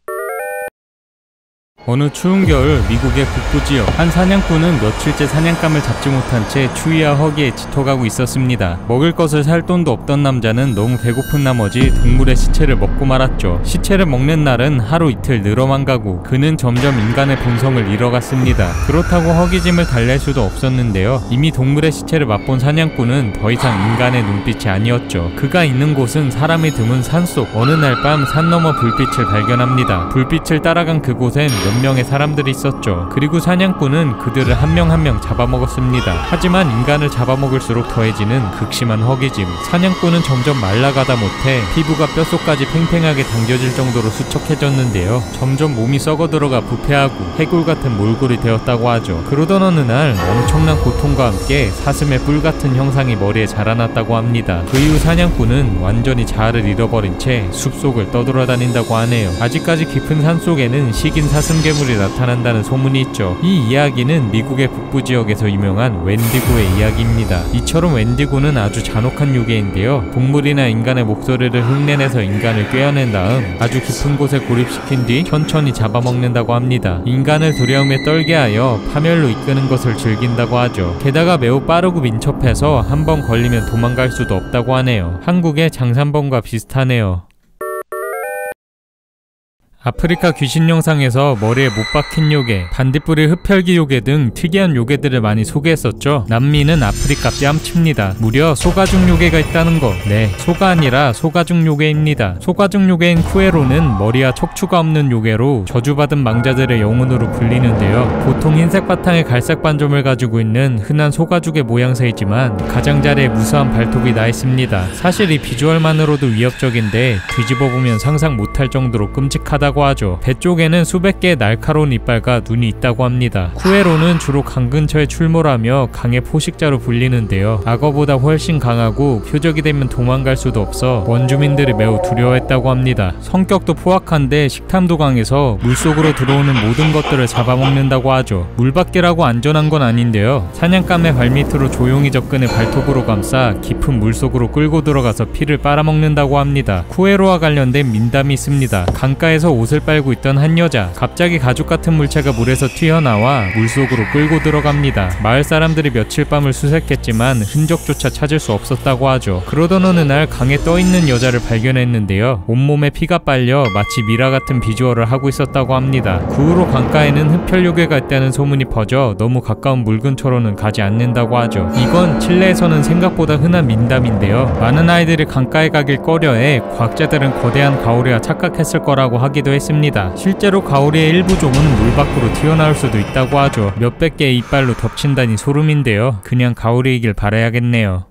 어느 추운 겨울 미국의 북부 지역 한 사냥꾼은 며칠째 사냥감을 잡지 못한 채 추위와 허기에 짙어가고 있었습니다. 먹을 것을 살 돈도 없던 남자는 너무 배고픈 나머지 동물의 시체를 먹고 말았죠. 시체를 먹는 날은 하루 이틀 늘어만 가고 그는 점점 인간의 본성을 잃어갔습니다. 그렇다고 허기짐을 달랠 수도 없었는데요. 이미 동물의 시체를 맛본 사냥꾼은 더 이상 인간의 눈빛이 아니었죠. 그가 있는 곳은 사람이 드문 산속. 어느 날 밤 산 너머 불빛을 발견합니다. 불빛을 따라간 그곳엔 몇 명의 사람들이 있었죠. 그리고 사냥꾼은 그들을 한 명 한 명 잡아먹었습니다. 하지만 인간을 잡아먹을수록 더해지는 극심한 허기짐. 사냥꾼은 점점 말라가다 못해 피부가 뼛속까지 팽팽하게 당겨질 정도로 수척해졌는데요. 점점 몸이 썩어들어가 부패하고 해골 같은 몰골이 되었다고 하죠. 그러던 어느 날 엄청난 고통과 함께 사슴의 뿔 같은 형상이 머리에 자라났다고 합니다. 그 이후 사냥꾼은 완전히 자아를 잃어버린 채 숲속을 떠돌아다닌다고 하네요. 아직까지 깊은 산속에는 식인 사슴 괴물이 나타난다는 소문이 있죠. 이 이야기는 미국의 북부 지역에서 유명한 웬디고의 이야기입니다. 이처럼 웬디고는 아주 잔혹한 요괴인데요. 동물이나 인간의 목소리를 흉내내서 인간을 꿰어낸 다음 아주 깊은 곳에 고립시킨 뒤 천천히 잡아먹는다고 합니다. 인간을 두려움에 떨게 하여 파멸로 이끄는 것을 즐긴다고 하죠. 게다가 매우 빠르고 민첩해서 한번 걸리면 도망갈 수도 없다고 하네요. 한국의 장산범과 비슷하네요. 아프리카 귀신 영상에서 머리에 못 박힌 요괴, 반딧불이 흡혈귀 요괴 등 특이한 요괴들을 많이 소개했었죠. 남미는 아프리카 뺨칩니다. 무려 소가죽 요괴가 있다는 거. 네, 소가 아니라 소가죽 요괴입니다. 소가죽 요괴인 쿠에로는 머리와 척추가 없는 요괴로 저주받은 망자들의 영혼으로 불리는데요. 보통 흰색 바탕에 갈색 반점을 가지고 있는 흔한 소가죽의 모양새이지만 가장자리에 무수한 발톱이 나 있습니다. 사실 이 비주얼만으로도 위협적인데 뒤집어보면 상상 못할 정도로 끔찍하다고 하죠. 배 쪽에는 수백 개의 날카로운 이빨과 눈이 있다고 합니다. 쿠에로는 주로 강 근처에 출몰하며 강의 포식자로 불리는데요. 악어보다 훨씬 강하고 표적이 되면 도망갈 수도 없어 원주민들이 매우 두려워했다고 합니다. 성격도 포악한데 식탐도 강해서 물속으로 들어오는 모든 것들을 잡아먹는다고 하죠. 물밖이라고 안전한 건 아닌데요. 사냥감의 발밑으로 조용히 접근해 발톱으로 감싸 깊은 물속으로 끌고 들어가서 피를 빨아먹는다고 합니다. 쿠에로와 관련된 민담이 있습니다. 강가에서 옷을 빨고 있던 한 여자, 갑자기 가죽 같은 물체가 물에서 튀어나와 물속으로 끌고 들어갑니다. 마을 사람들이 며칠 밤을 수색했지만 흔적조차 찾을 수 없었다고 하죠. 그러던 어느 날 강에 떠있는 여자를 발견했는데요. 온몸에 피가 빨려 마치 미라 같은 비주얼을 하고 있었다고 합니다. 그 후로 강가에는 흡혈요괴가 있다는 소문이 퍼져 너무 가까운 물 근처로는 가지 않는다고 하죠. 이건 칠레에서는 생각보다 흔한 민담인데요. 많은 아이들이 강가에 가길 꺼려해 과학자들은 거대한 가오리가 착각했을 거라고 하기도 했습니다. 실제로 가오리의 일부 종은 물 밖으로 튀어나올 수도 있다고 하죠. 몇백 개의 이빨로 덮친다니 소름인데요. 그냥 가오리이길 바라야겠네요.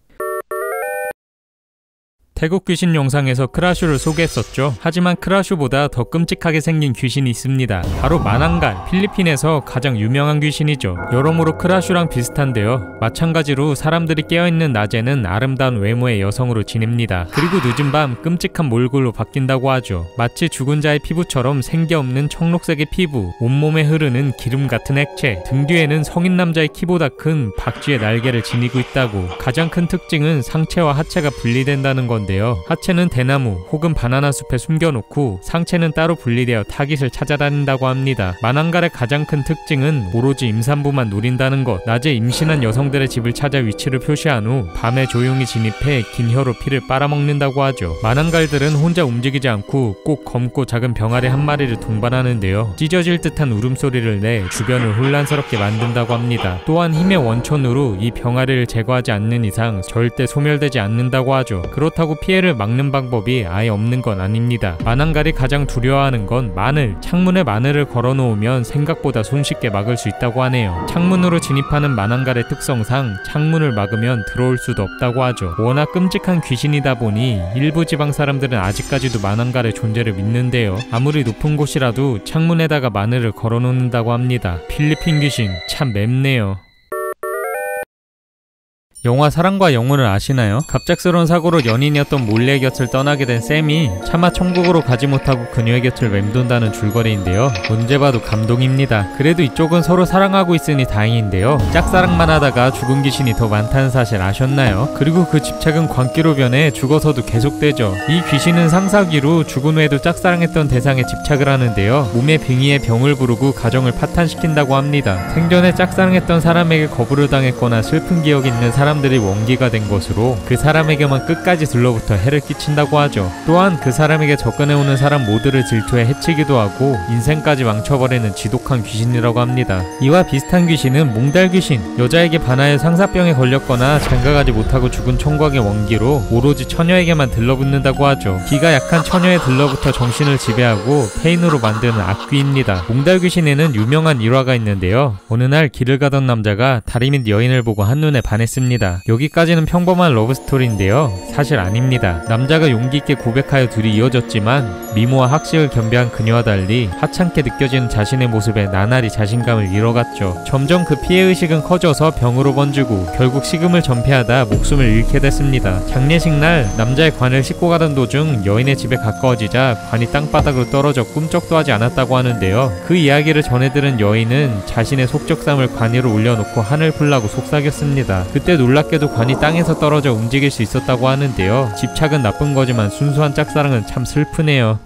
태국 귀신 영상에서 크라슈를 소개했었죠. 하지만 크라슈보다 더 끔찍하게 생긴 귀신이 있습니다. 바로 마낭갈, 필리핀에서 가장 유명한 귀신이죠. 여러모로 크라슈랑 비슷한데요. 마찬가지로 사람들이 깨어있는 낮에는 아름다운 외모의 여성으로 지냅니다. 그리고 늦은 밤 끔찍한 몰골로 바뀐다고 하죠. 마치 죽은 자의 피부처럼 생기 없는 청록색의 피부, 온몸에 흐르는 기름 같은 액체, 등 뒤에는 성인 남자의 키보다 큰 박쥐의 날개를 지니고 있다고. 가장 큰 특징은 상체와 하체가 분리된다는 건데 있는데요. 하체는 대나무 혹은 바나나 숲에 숨겨놓고 상체는 따로 분리되어 타깃을 찾아다닌다고 합니다. 마난갈의 가장 큰 특징은 오로지 임산부만 노린다는 것. 낮에 임신한 여성들의 집을 찾아 위치를 표시한 후 밤에 조용히 진입해 긴 혀로 피를 빨아먹는다고 하죠. 마난갈들은 혼자 움직이지 않고 꼭 검고 작은 병아리 한 마리를 동반하는데요. 찢어질 듯한 울음소리를 내 주변을 혼란스럽게 만든다고 합니다. 또한 힘의 원천으로 이 병아리를 제거하지 않는 이상 절대 소멸되지 않는다고 하죠. 그렇다고 피해를 막는 방법이 아예 없는 건 아닙니다. 마난갈이 가장 두려워하는 건 마늘. 창문에 마늘을 걸어놓으면 생각보다 손쉽게 막을 수 있다고 하네요. 창문으로 진입하는 마난갈의 특성상 창문을 막으면 들어올 수도 없다고 하죠. 워낙 끔찍한 귀신이다 보니 일부 지방 사람들은 아직까지도 마난갈의 존재를 믿는데요. 아무리 높은 곳이라도 창문에다가 마늘을 걸어놓는다고 합니다. 필리핀 귀신 참 맵네요. 영화 사랑과 영혼을 아시나요? 갑작스러운 사고로 연인이었던 몰리의 곁을 떠나게 된 샘이 차마 천국으로 가지 못하고 그녀의 곁을 맴돈다는 줄거리인데요. 언제 봐도 감동입니다. 그래도 이쪽은 서로 사랑하고 있으니 다행인데요. 짝사랑만 하다가 죽은 귀신이 더 많다는 사실 아셨나요? 그리고 그 집착은 광기로 변해 죽어서도 계속되죠. 이 귀신은 상사귀로 죽은 후에도 짝사랑했던 대상에 집착을 하는데요. 몸의 빙의에 병을 부르고 가정을 파탄시킨다고 합니다. 생전에 짝사랑했던 사람에게 거부를 당했거나 슬픈 기억이 있는 사람들이 원기가 된 것으로 그 사람에게만 끝까지 들러붙어 해를 끼친다고 하죠. 또한 그 사람에게 접근해오는 사람 모두를 질투해 해치기도 하고 인생까지 망쳐버리는 지독한 귀신이라고 합니다. 이와 비슷한 귀신은 몽달 귀신. 여자에게 반하여 상사병에 걸렸거나 장가가지 못하고 죽은 총각의 원기로 오로지 처녀에게만 들러붙는다고 하죠. 기가 약한 처녀에 들러붙어 정신을 지배하고 페인으로 만드는 악귀입니다. 몽달 귀신에는 유명한 일화가 있는데요. 어느 날 길을 가던 남자가 다리 밑 여인을 보고 한눈에 반했습니다. 여기까지는 평범한 러브스토리인데요. 사실 아닙니다. 남자가 용기있게 고백하여 둘이 이어졌지만 미모와 학식을 겸비한 그녀와 달리 하찮게 느껴지는 자신의 모습에 나날이 자신감을 잃어갔죠. 점점 그 피해의식은 커져서 병으로 번지고 결국 식음을 전폐하다 목숨을 잃게 됐습니다. 장례식 날 남자의 관을 싣고 가던 도중 여인의 집에 가까워지자 관이 땅바닥으로 떨어져 꿈쩍도 하지 않았다고 하는데요. 그 이야기를 전해들은 여인은 자신의 속적삼을 관 위로 올려놓고 하늘 풀라고 속삭였습니다. 그때 놀랍게도 관이 땅에서 떨어져 움직일 수 있었다고 하는데요. 집착은 나쁜 거지만 순수한 짝사랑은 참 슬프네요.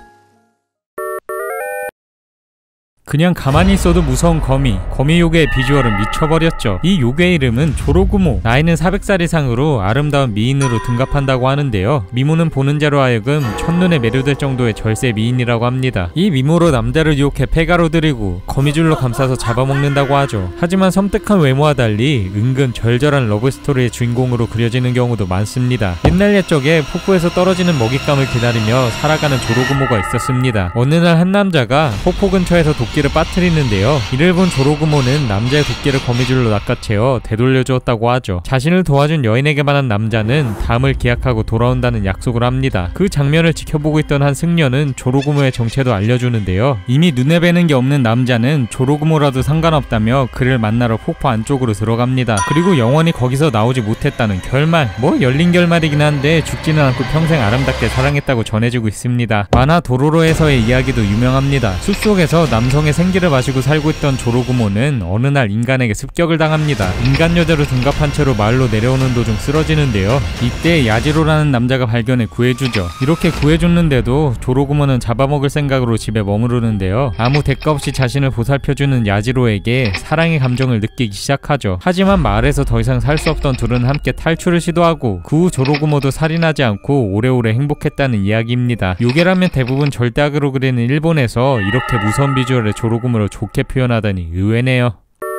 그냥 가만히 있어도 무서운 거미. 거미 요괴의 비주얼은 미쳐버렸죠. 이 요괴의 이름은 조로구모. 나이는 400살 이상으로 아름다운 미인으로 등갑한다고 하는데요. 미모는 보는 자로 하여금 첫눈에 매료될 정도의 절세 미인이라고 합니다. 이 미모로 남자를 유혹해 폐가로 들이고 거미줄로 감싸서 잡아먹는다고 하죠. 하지만 섬뜩한 외모와 달리 은근 절절한 러브스토리의 주인공으로 그려지는 경우도 많습니다. 옛날 옛적에 폭포에서 떨어지는 먹잇감을 기다리며 살아가는 조로구모가 있었습니다. 어느 날 한 남자가 폭포 근처에서 도끼를 빠뜨리는데요. 이를 본 조로구모는 남자의 도끼를 거미줄로 낚아채어 되돌려주었다고 하죠. 자신을 도와준 여인에게만 한 남자는 다음을 기약하고 돌아온다는 약속을 합니다. 그 장면을 지켜보고 있던 한 승려는 조로구모의 정체도 알려주는데요. 이미 눈에 뵈는 게 없는 남자는 조로구모라도 상관없다며 그를 만나러 폭포 안쪽으로 들어갑니다. 그리고 영원히 거기서 나오지 못했다는 결말. 뭐 열린 결말이긴 한데 죽지는 않고 평생 아름답게 사랑했다고 전해지고 있습니다. 만화 도로로에서의 이야기도 유명합니다. 숲속에서 남성의 생기를 마시고 살고 있던 조로구모는 어느 날 인간에게 습격을 당합니다. 인간 여자로 등갑한 채로 마을로 내려오는 도중 쓰러지는데요. 이때 야지로라는 남자가 발견해 구해주죠. 이렇게 구해줬는데도 조로구모는 잡아먹을 생각으로 집에 머무르는데요. 아무 대가 없이 자신을 보살펴주는 야지로에게 사랑의 감정을 느끼기 시작하죠. 하지만 마을에서 더 이상 살 수 없던 둘은 함께 탈출을 시도하고 그 후 조로구모도 살인하지 않고 오래오래 행복했다는 이야기입니다. 요괴라면 대부분 절대악으로 그리는 일본에서 이렇게 무서운 비주얼의 조로구모를 좋게 표현하다니 의외네요.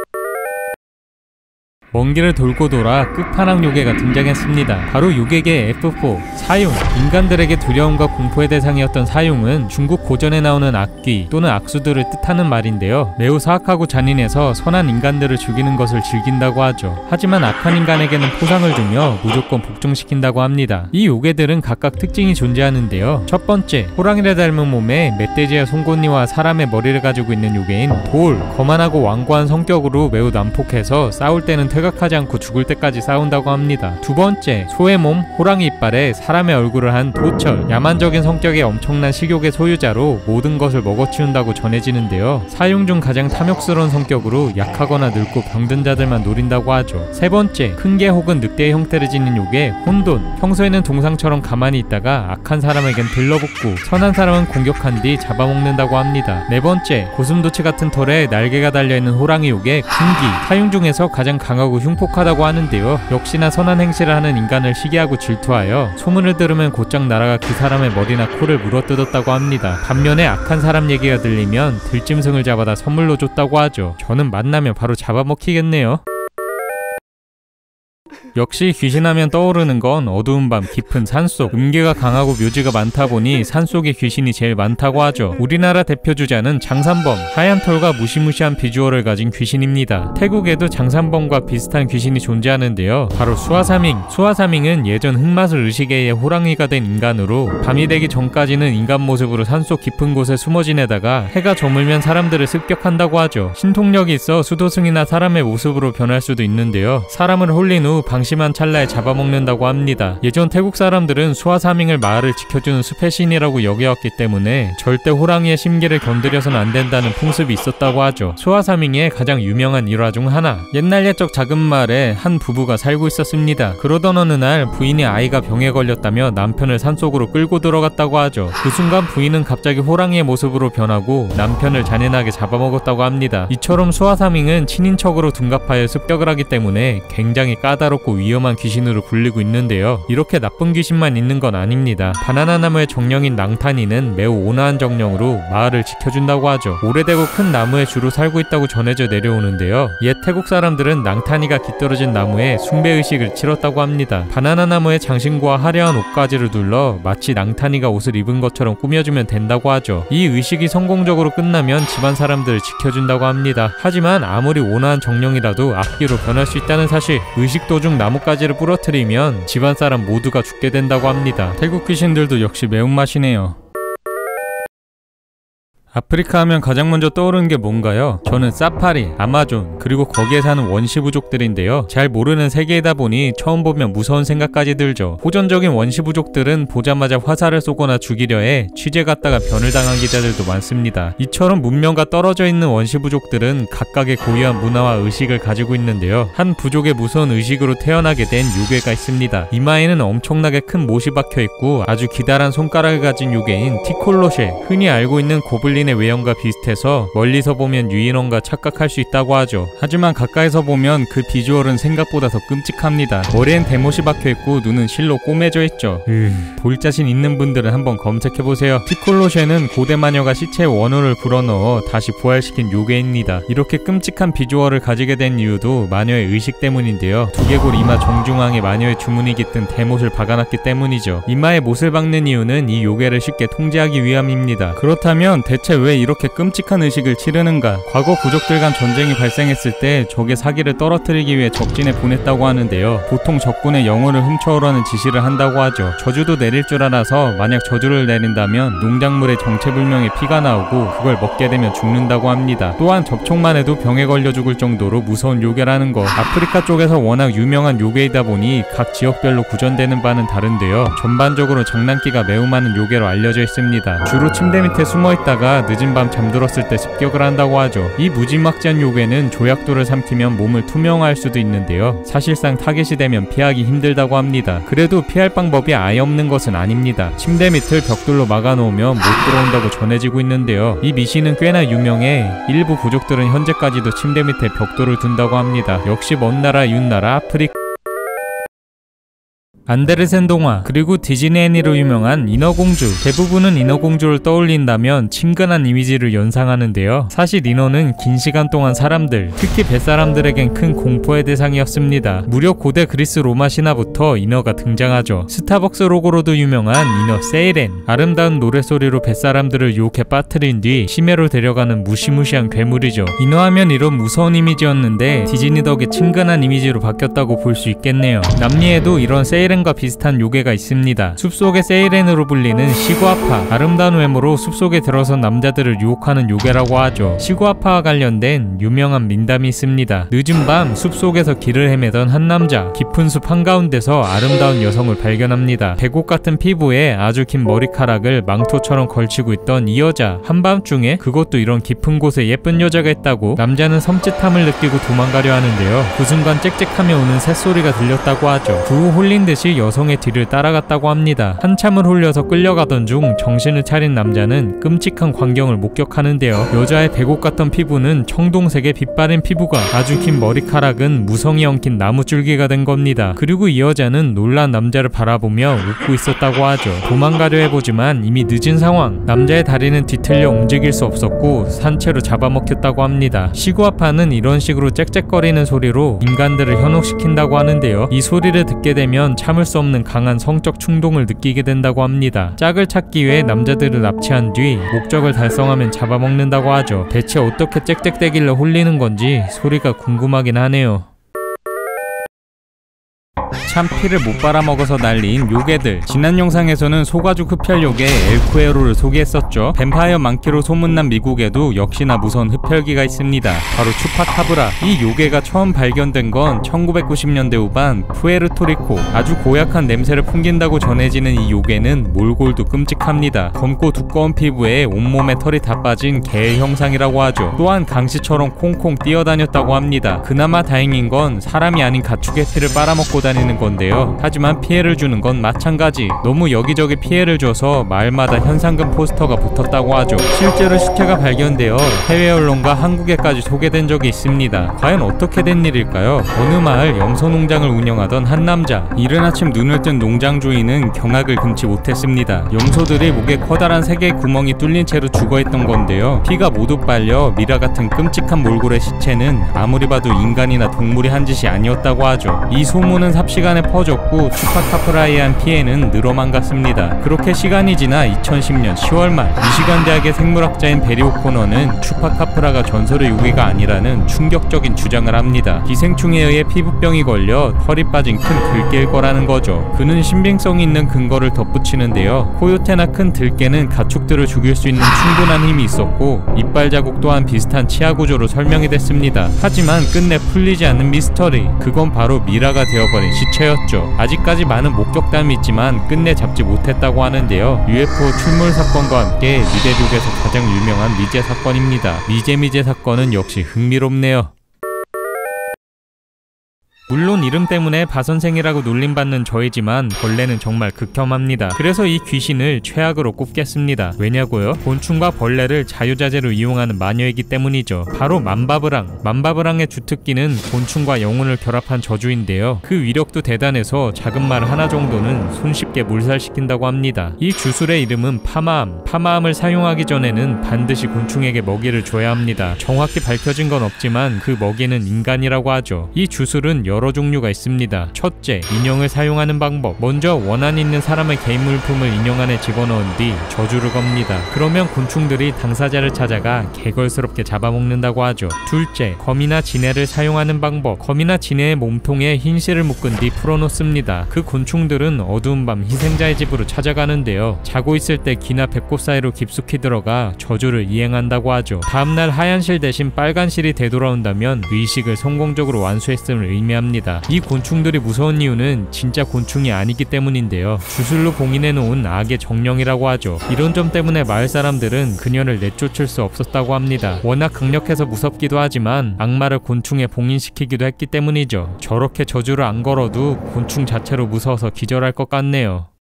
먼 길을 돌고 돌아 끝판왕 요괴가 등장했습니다. 바로 요괴계 F4 사융. 인간들에게 두려움과 공포의 대상이었던 사융은 중국 고전에 나오는 악귀 또는 악수들을 뜻하는 말인데요. 매우 사악하고 잔인해서 선한 인간들을 죽이는 것을 즐긴다고 하죠. 하지만 악한 인간에게는 포상을 주며 무조건 복종시킨다고 합니다. 이 요괴들은 각각 특징이 존재하는데요. 첫 번째, 호랑이를 닮은 몸에 멧돼지의 송곳니와 사람의 머리를 가지고 있는 요괴인 돌. 거만하고 완고한 성격으로 매우 난폭해서 싸울 때는 퇴각하지 않고 죽을 때까지 싸운다고 합니다. 두 번째, 소의 몸, 호랑이 이빨에 사람의 얼굴을 한 도철. 야만적인 성격의 엄청난 식욕의 소유자로 모든 것을 먹어치운다고 전해지는데요. 사용 중 가장 탐욕스러운 성격으로 약하거나 늙고 병든 자들만 노린다고 하죠. 세 번째, 큰 개 혹은 늑대의 형태를 지닌 요괴 혼돈. 평소에는 동상처럼 가만히 있다가 악한 사람에겐 들러붙고 선한 사람은 공격한 뒤 잡아먹는다고 합니다. 네 번째, 고슴도치 같은 털에 날개가 달려있는 호랑이 요괴 군기. 사용 중에서 가장 강하고 흉폭하다고 하는데요. 역시나 선한 행실을 하는 인간을 시기하고 질투하여 소문을 들으면 곧장 날아가 그 사람의 머리나 코를 물어뜯었다고 합니다. 반면에 악한 사람 얘기가 들리면 들짐승을 잡아다 선물로 줬다고 하죠. 저는 만나면 바로 잡아먹히겠네요. 역시 귀신하면 떠오르는 건 어두운 밤 깊은 산속. 음계가 강하고 묘지가 많다 보니 산속에 귀신이 제일 많다고 하죠. 우리나라 대표 주자는 장산범. 하얀 털과 무시무시한 비주얼을 가진 귀신입니다. 태국에도 장산범과 비슷한 귀신이 존재하는데요. 바로 수아사밍. 수아사밍은 예전 흑마술 의식에 의해 호랑이가 된 인간으로 밤이 되기 전까지는 인간 모습으로 산속 깊은 곳에 숨어 지내다가 해가 저물면 사람들을 습격한다고 하죠. 신통력이 있어 수도승이나 사람의 모습으로 변할 수도 있는데요. 사람을 홀린 후 방심한 찰나에 잡아먹는다고 합니다. 예전 태국 사람들은 수아사밍을 마을을 지켜주는 숲의 신이라고 여겨왔기 때문에 절대 호랑이의 심기를 건드려서는 안 된다는 풍습이 있었다고 하죠. 수아사밍의 가장 유명한 일화 중 하나. 옛날 옛적 작은 마을에 한 부부가 살고 있었습니다. 그러던 어느 날 부인이 아이가 병에 걸렸다며 남편을 산속으로 끌고 들어갔다고 하죠. 그 순간 부인은 갑자기 호랑이의 모습으로 변하고 남편을 잔인하게 잡아먹었다고 합니다. 이처럼 수아사밍은 친인척으로 둔갑하여 습격을 하기 때문에 굉장히 까다롭고 위험한 귀신으로 불리고 있는데요. 이렇게 나쁜 귀신만 있는 건 아닙니다. 바나나 나무의 정령인 낭탄이는 매우 온화한 정령으로 마을을 지켜준다고 하죠. 오래되고 큰 나무에 주로 살고 있다고 전해져 내려오는데요. 옛 태국 사람들은 낭탄이가 깃들어진 나무에 숭배의식을 치렀다고 합니다. 바나나 나무에 장신구와 화려한 옷가지를 둘러 마치 낭탄이가 옷을 입은 것처럼 꾸며주면 된다고 하죠. 이 의식이 성공적으로 끝나면 집안 사람들을 지켜준다고 합니다. 하지만 아무리 온화한 정령이라도 악기로 변할 수 있다는 사실. 의식 도중 나뭇가지를 부러뜨리면 집안 사람 모두가 죽게 된다고 합니다. 태국 귀신들도 역시 매운맛이네요. 아프리카 하면 가장 먼저 떠오르는 게 뭔가요? 저는 사파리, 아마존, 그리고 거기에 사는 원시부족들인데요. 잘 모르는 세계이다 보니 처음 보면 무서운 생각까지 들죠. 호전적인 원시부족들은 보자마자 화살을 쏘거나 죽이려 해 취재 갔다가 변을 당한 기자들도 많습니다. 이처럼 문명과 떨어져 있는 원시부족들은 각각의 고유한 문화와 의식을 가지고 있는데요. 한 부족의 무서운 의식으로 태어나게 된 요괴가 있습니다. 이마에는 엄청나게 큰 못이 박혀있고 아주 기다란 손가락을 가진 요괴인 티콜로쉐. 흔히 알고 있는 고블린 의 외형과 비슷해서 멀리서 보면 유인원과 착각할 수 있다고 하죠. 하지만 가까이서 보면 그 비주얼은 생각보다 더 끔찍합니다. 머리엔 대못이 박혀있고 눈은 실로 꼬매져 있죠. 볼 자신 있는 분들은 한번 검색해보세요. 티콜로쉐는 고대 마녀가 시체에 원호를 불어넣어 다시 부활시킨 요괴입니다. 이렇게 끔찍한 비주얼을 가지게 된 이유도 마녀의 의식 때문인데요. 두개골 이마 정중앙에 마녀의 주문이 깃든 대못을 박아놨기 때문이죠. 이마에 못을 박는 이유는 이 요괴를 쉽게 통제하기 위함입니다. 그렇다면 대체 왜 이렇게 끔찍한 의식을 치르는가? 과거 부족들 간 전쟁이 발생했을 때 적의 사기를 떨어뜨리기 위해 적진에 보냈다고 하는데요. 보통 적군의 영혼을 훔쳐오라는 지시를 한다고 하죠. 저주도 내릴 줄 알아서 만약 저주를 내린다면 농작물에 정체불명의 피가 나오고 그걸 먹게 되면 죽는다고 합니다. 또한 접촉만 해도 병에 걸려 죽을 정도로 무서운 요괴라는 거. 아프리카 쪽에서 워낙 유명한 요괴이다 보니 각 지역별로 구전되는 바는 다른데요. 전반적으로 장난기가 매우 많은 요괴로 알려져 있습니다. 주로 침대 밑에 숨어있다가 늦은 밤 잠들었을 때 습격을 한다고 하죠. 이 무지막지한 요괴는 조약돌을 삼키면 몸을 투명화할 수도 있는데요. 사실상 타겟이 되면 피하기 힘들다고 합니다. 그래도 피할 방법이 아예 없는 것은 아닙니다. 침대 밑을 벽돌로 막아놓으면 못 들어온다고 전해지고 있는데요. 이 미신은 꽤나 유명해 일부 부족들은 현재까지도 침대 밑에 벽돌을 둔다고 합니다. 역시 먼 나라 이웃나라 아프리카. 안데르센 동화, 그리고 디즈니 애니로 유명한 인어공주. 대부분은 인어공주를 떠올린다면 친근한 이미지를 연상하는데요. 사실 인어는 긴 시간 동안 사람들, 특히 뱃사람들에겐 큰 공포의 대상이었습니다. 무려 고대 그리스 로마 신화부터 인어가 등장하죠. 스타벅스 로고로도 유명한 인어 세이렌. 아름다운 노래소리로 뱃사람들을 유혹해 빠뜨린 뒤 심해로 데려가는 무시무시한 괴물이죠. 인어하면 이런 무서운 이미지였는데 디즈니 덕에 친근한 이미지로 바뀌었다고 볼 수 있겠네요. 남미에도 이런 세이렌 세이렌과 비슷한 요괴가 있습니다. 숲속의 세이렌으로 불리는 시구아파, 아름다운 외모로 숲속에 들어선 남자들을 유혹하는 요괴라고 하죠. 시구아파와 관련된 유명한 민담이 있습니다. 늦은 밤 숲속에서 길을 헤매던 한 남자, 깊은 숲 한가운데서 아름다운 여성을 발견합니다. 백옥 같은 피부에 아주 긴 머리카락을 망토처럼 걸치고 있던 이 여자, 한밤중에 그것도 이런 깊은 곳에 예쁜 여자가 있다고 남자는 섬찟함을 느끼고 도망가려 하는데요. 그 순간 짹짹하며 우는 새소리가 들렸다고 하죠. 그 후 홀린 듯이 여성의 뒤를 따라갔다고 합니다. 한참을 홀려서 끌려가던 중 정신을 차린 남자는 끔찍한 광경을 목격하는데요. 여자의 백옥 같던 피부는 청동색의 빛바랜 피부가, 아주 긴 머리카락은 무성이 엉킨 나무줄기가 된 겁니다. 그리고 이 여자는 놀란 남자를 바라보며 웃고 있었다고 하죠. 도망가려 해보지만 이미 늦은 상황. 남자의 다리는 뒤틀려 움직일 수 없었고 산채로 잡아먹혔다고 합니다. 시구아파는 이런 식으로 짹짹거리는 소리로 인간들을 현혹시킨다고 하는데요. 이 소리를 듣게 되면 참을 수 없는 강한 성적 충동을 느끼게 된다고 합니다. 짝을 찾기 위해 남자들을 납치한 뒤 목적을 달성하면 잡아먹는다고 하죠. 대체 어떻게 짹짹대길래 홀리는 건지 소리가 궁금하긴 하네요. 참 피를 못 빨아먹어서 난리인 요괴들. 지난 영상에서는 소가죽 흡혈 요괴 엘쿠에로를 소개했었죠. 뱀파이어 많기로 소문난 미국에도 역시나 무서운 흡혈귀가 있습니다. 바로 추파카브라. 이 요괴가 처음 발견된 건 1990년대 후반 푸에르토리코. 아주 고약한 냄새를 풍긴다고 전해지는 이 요괴는 몰골도 끔찍합니다. 검고 두꺼운 피부에 온몸에 털이 다 빠진 개의 형상이라고 하죠. 또한 강시처럼 콩콩 뛰어다녔다고 합니다. 그나마 다행인 건 사람이 아닌 가축의 피를 빨아먹고 다니는 건데요. 하지만 피해를 주는 건 마찬가지. 너무 여기저기 피해를 줘서 마을마다 현상금 포스터가 붙었다고 하죠. 실제로 시체가 발견되어 해외 언론과 한국에까지 소개된 적이 있습니다. 과연 어떻게 된 일일까요? 어느 마을 염소농장을 운영하던 한 남자. 이른 아침 눈을 뜬 농장 주인은 경악을 금치 못했습니다. 염소들이 목에 커다란 3개의 구멍이 뚫린 채로 죽어있던 건데요. 피가 모두 빨려 미라 같은 끔찍한 몰골의 시체는 아무리 봐도 인간이나 동물이 한 짓이 아니었다고 하죠. 이 소문은 삽시간에 퍼졌고 추파카프라에 의한 피해는 늘어만 갔습니다. 그렇게 시간이 지나 2010년 10월 말 미시간 대학의 생물학자인 베리 오코너는 추파카프라가 전설의 요괴가 아니라는 충격적인 주장을 합니다. 기생충에 의해 피부병이 걸려 털이 빠진 큰 들개일 거라는 거죠. 그는 신빙성이 있는 근거를 덧붙이는데요. 코요테나 큰 들개는 가축들을 죽일 수 있는 충분한 힘이 있었고 이빨 자국 또한 비슷한 치아 구조로 설명이 됐습니다. 하지만 끝내 풀리지 않는 미스터리. 그건 바로 미라가 되어버린 시체였죠. 아직까지 많은 목격담이 있지만 끝내 잡지 못했다고 하는데요. UFO 출몰 사건과 함께 미대륙에서 가장 유명한 미제 사건입니다. 미제 사건은 역시 흥미롭네요. 물론 이름 때문에 바선생이라고 놀림받는 저이지만 벌레는 정말 극혐합니다. 그래서 이 귀신을 최악으로 꼽겠습니다. 왜냐고요? 곤충과 벌레를 자유자재로 이용하는 마녀이기 때문이죠. 바로 만바브랑. 만바브랑의 주특기는 곤충과 영혼을 결합한 저주인데요. 그 위력도 대단해서 작은 말 하나 정도는 손쉽게 몰살시킨다고 합니다. 이 주술의 이름은 파마암. 파마암을 사용하기 전에는 반드시 곤충에게 먹이를 줘야 합니다. 정확히 밝혀진 건 없지만 그 먹이는 인간이라고 하죠. 이 주술은 여러 종류가 있습니다. 첫째, 인형을 사용하는 방법. 먼저 원한 있는 사람의 개인 물품을 인형 안에 집어넣은 뒤 저주를 겁니다. 그러면 곤충들이 당사자를 찾아가 개걸스럽게 잡아먹는다고 하죠. 둘째, 검이나 지네를 사용하는 방법. 검이나 지네의 몸통에 흰실을 묶은 뒤 풀어놓습니다. 그 곤충들은 어두운 밤 희생자의 집으로 찾아가는데요. 자고 있을 때 귀나 배꼽 사이로 깊숙이 들어가 저주를 이행한다고 하죠. 다음날 하얀 실 대신 빨간 실이 되돌아온다면 의식을 성공적으로 완수했음을 의미합니다. 이 곤충들이 무서운 이유는 진짜 곤충이 아니기 때문인데요. 주술로 봉인해놓은 악의 정령이라고 하죠. 이런 점 때문에 마을 사람들은 그녀를 내쫓을 수 없었다고 합니다. 워낙 강력해서 무섭기도 하지만 악마를 곤충에 봉인시키기도 했기 때문이죠. 저렇게 저주를 안 걸어도 곤충 자체로 무서워서 기절할 것 같네요.